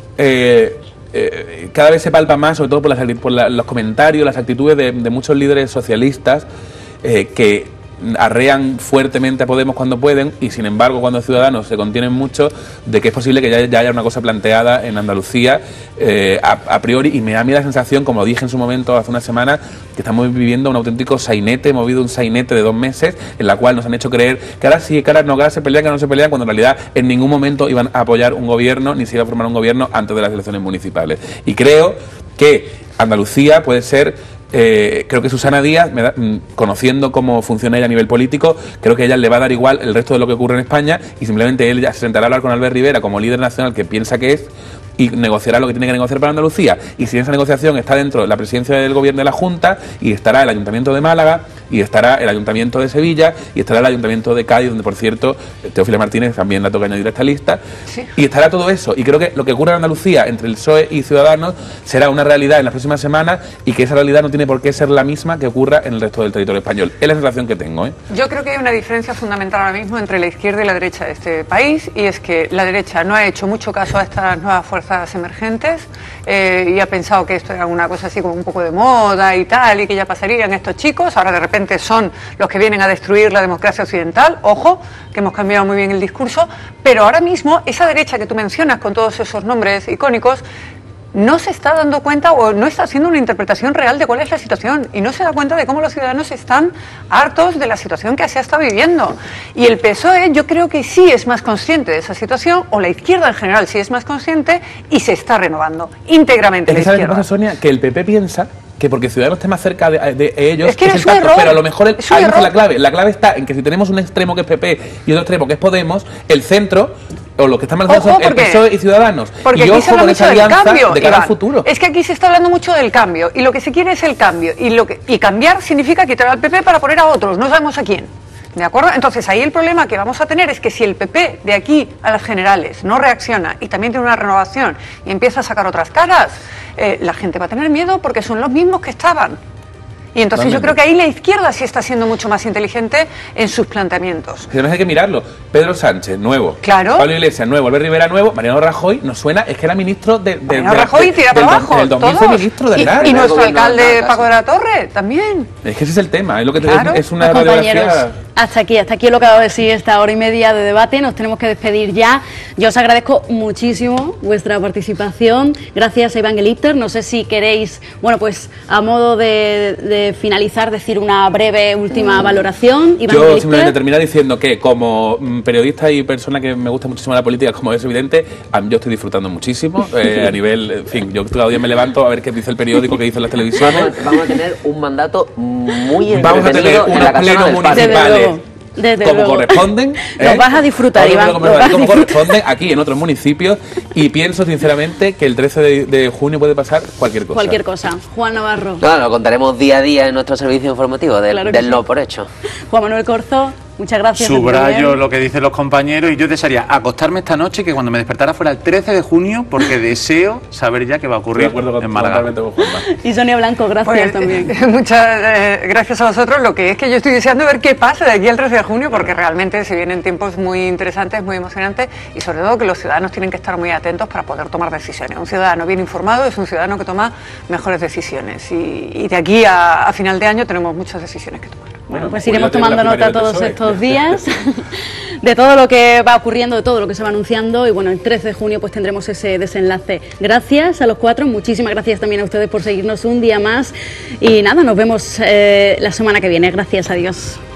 eh, eh, cada vez se palpa más, sobre todo por, las, por la, los comentarios, las actitudes de, de muchos líderes socialistas eh, que arrean fuertemente a Podemos cuando pueden y sin embargo cuando Ciudadanos se contienen mucho de que es posible que ya, ya haya una cosa planteada en Andalucía eh, a, a priori, y me da a mí la sensación, como dije en su momento hace una semana, que estamos viviendo un auténtico sainete, movido un sainete de dos meses en la cual nos han hecho creer que ahora sí, que ahora no, que ahora se pelean, que ahora no se pelean, cuando en realidad en ningún momento iban a apoyar un gobierno ni se iba a formar un gobierno antes de las elecciones municipales. Y creo que Andalucía puede ser... Eh, creo que Susana Díaz, me da, conociendo cómo funciona ella a nivel político, creo que a ella le va a dar igual el resto de lo que ocurre en España y simplemente él ya se sentará a hablar con Albert Rivera como líder nacional que piensa que es y negociará lo que tiene que negociar para Andalucía. Y si esa negociación está dentro de la presidencia del gobierno de la Junta y estará el Ayuntamiento de Málaga, y estará el Ayuntamiento de Sevilla y estará el Ayuntamiento de Cádiz, donde por cierto Teófila Martínez también la toca añadir a esta lista, sí. Y estará todo eso, y creo que lo que ocurre en Andalucía entre el P S O E y Ciudadanos será una realidad en las próximas semanas y que esa realidad no tiene por qué ser la misma que ocurra en el resto del territorio español. Es la sensación que tengo, ¿eh? Yo creo que hay una diferencia fundamental ahora mismo entre la izquierda y la derecha de este país, y es que la derecha no ha hecho mucho caso a estas nuevas fuerzas emergentes eh, y ha pensado que esto era una cosa así como un poco de moda y tal, y que ya pasarían estos chicos. Ahora de repente son los que vienen a destruir la democracia occidental. Ojo, que hemos cambiado muy bien el discurso, pero ahora mismo esa derecha que tú mencionas con todos esos nombres icónicos no se está dando cuenta o no está haciendo una interpretación real de cuál es la situación y no se da cuenta de cómo los ciudadanos están hartos de la situación que se ha estado viviendo. Y el P S O E yo creo que sí es más consciente de esa situación, o la izquierda en general sí es más consciente, y se está renovando íntegramente la izquierda. ¿Sabes qué pasa, Sonia? Que el P P piensa que porque Ciudadanos esté más cerca de, de ellos es que es es el un pacto, error. pero a lo mejor el, Es un ahí está error. la clave. La clave está en que si tenemos un extremo que es P P y otro extremo que es Podemos, el centro o los que están más son el P S O E y Ciudadanos. Porque y aquí ojo se habla con mucho esa del alianza cambio, de cara Iván. al futuro. Es que aquí se está hablando mucho del cambio y lo que se quiere es el cambio, y lo que y cambiar significa quitar al P P para poner a otros, no sabemos a quién. ¿De acuerdo? Entonces ahí el problema que vamos a tener es que si el P P de aquí a las generales no reacciona y también tiene una renovación y empieza a sacar otras caras, eh, la gente va a tener miedo porque son los mismos que estaban. Y entonces Realmente. yo creo que ahí la izquierda sí está siendo mucho más inteligente en sus planteamientos. Además hay que mirarlo. Pedro Sánchez, nuevo. Claro. Pablo Iglesias, nuevo. Albert Rivera, nuevo. Mariano Rajoy, nos suena, es que era ministro de... de Mariano de, Rajoy de, tira del, para del, abajo, del dos mil fue todos. ministro de Y, verdad. y nuestro alcalde Paco de la Torre también. Es que ese es el tema, es lo que te Claro. es una Pues, radiografía... compañeros, hasta aquí, hasta aquí lo que ha dado de sí esta hora y media de debate. Nos tenemos que despedir ya. Yo os agradezco muchísimo vuestra participación. Gracias a Iván Gelipter. No sé si queréis, bueno, pues a modo de, de finalizar, decir una breve última valoración. Iván Yo Gelipter. simplemente terminar diciendo que como mm, periodista y persona que me gusta muchísimo la política, como es evidente, a mí yo estoy disfrutando muchísimo eh, a nivel, en fin, yo cada día me levanto a ver qué dice el periódico, qué dicen las televisiones. Vamos, vamos a tener un mandato muy Vamos a tener entretenido en la unos Casona plenos del Parque. municipales Desde como luego. corresponden. Los vas a disfrutar, Como- Iván, como, los vas a como disfrutar. corresponden aquí en otros municipios, y pienso sinceramente que el trece de, de junio puede pasar cualquier cosa. Cualquier cosa. Juan Navarro. No, lo contaremos día a día en nuestro servicio informativo, del, Claro que del sí. no por hecho. Juan Manuel Corzo. Muchas gracias. Subrayo Antonio. lo que dicen los compañeros y yo desearía acostarme esta noche, que cuando me despertara fuera el trece de junio, porque deseo saber ya qué va a ocurrir en Málaga. Y Sonia Blanco, gracias Pues, también. Muchas eh, gracias a vosotros. Lo que es que yo estoy deseando ver qué pasa de aquí al trece de junio, porque realmente se vienen tiempos muy interesantes, muy emocionantes, y sobre todo que los ciudadanos tienen que estar muy atentos para poder tomar decisiones. Un ciudadano bien informado es un ciudadano que toma mejores decisiones, y, y de aquí a, a final de año tenemos muchas decisiones que tomar. Bueno, pues iremos tomando nota todos estos días de todo lo que va ocurriendo, de todo lo que se va anunciando, y bueno, el trece de junio pues tendremos ese desenlace. Gracias a los cuatro, muchísimas gracias también a ustedes por seguirnos un día más, y nada, nos vemos eh, la semana que viene. Gracias, adiós.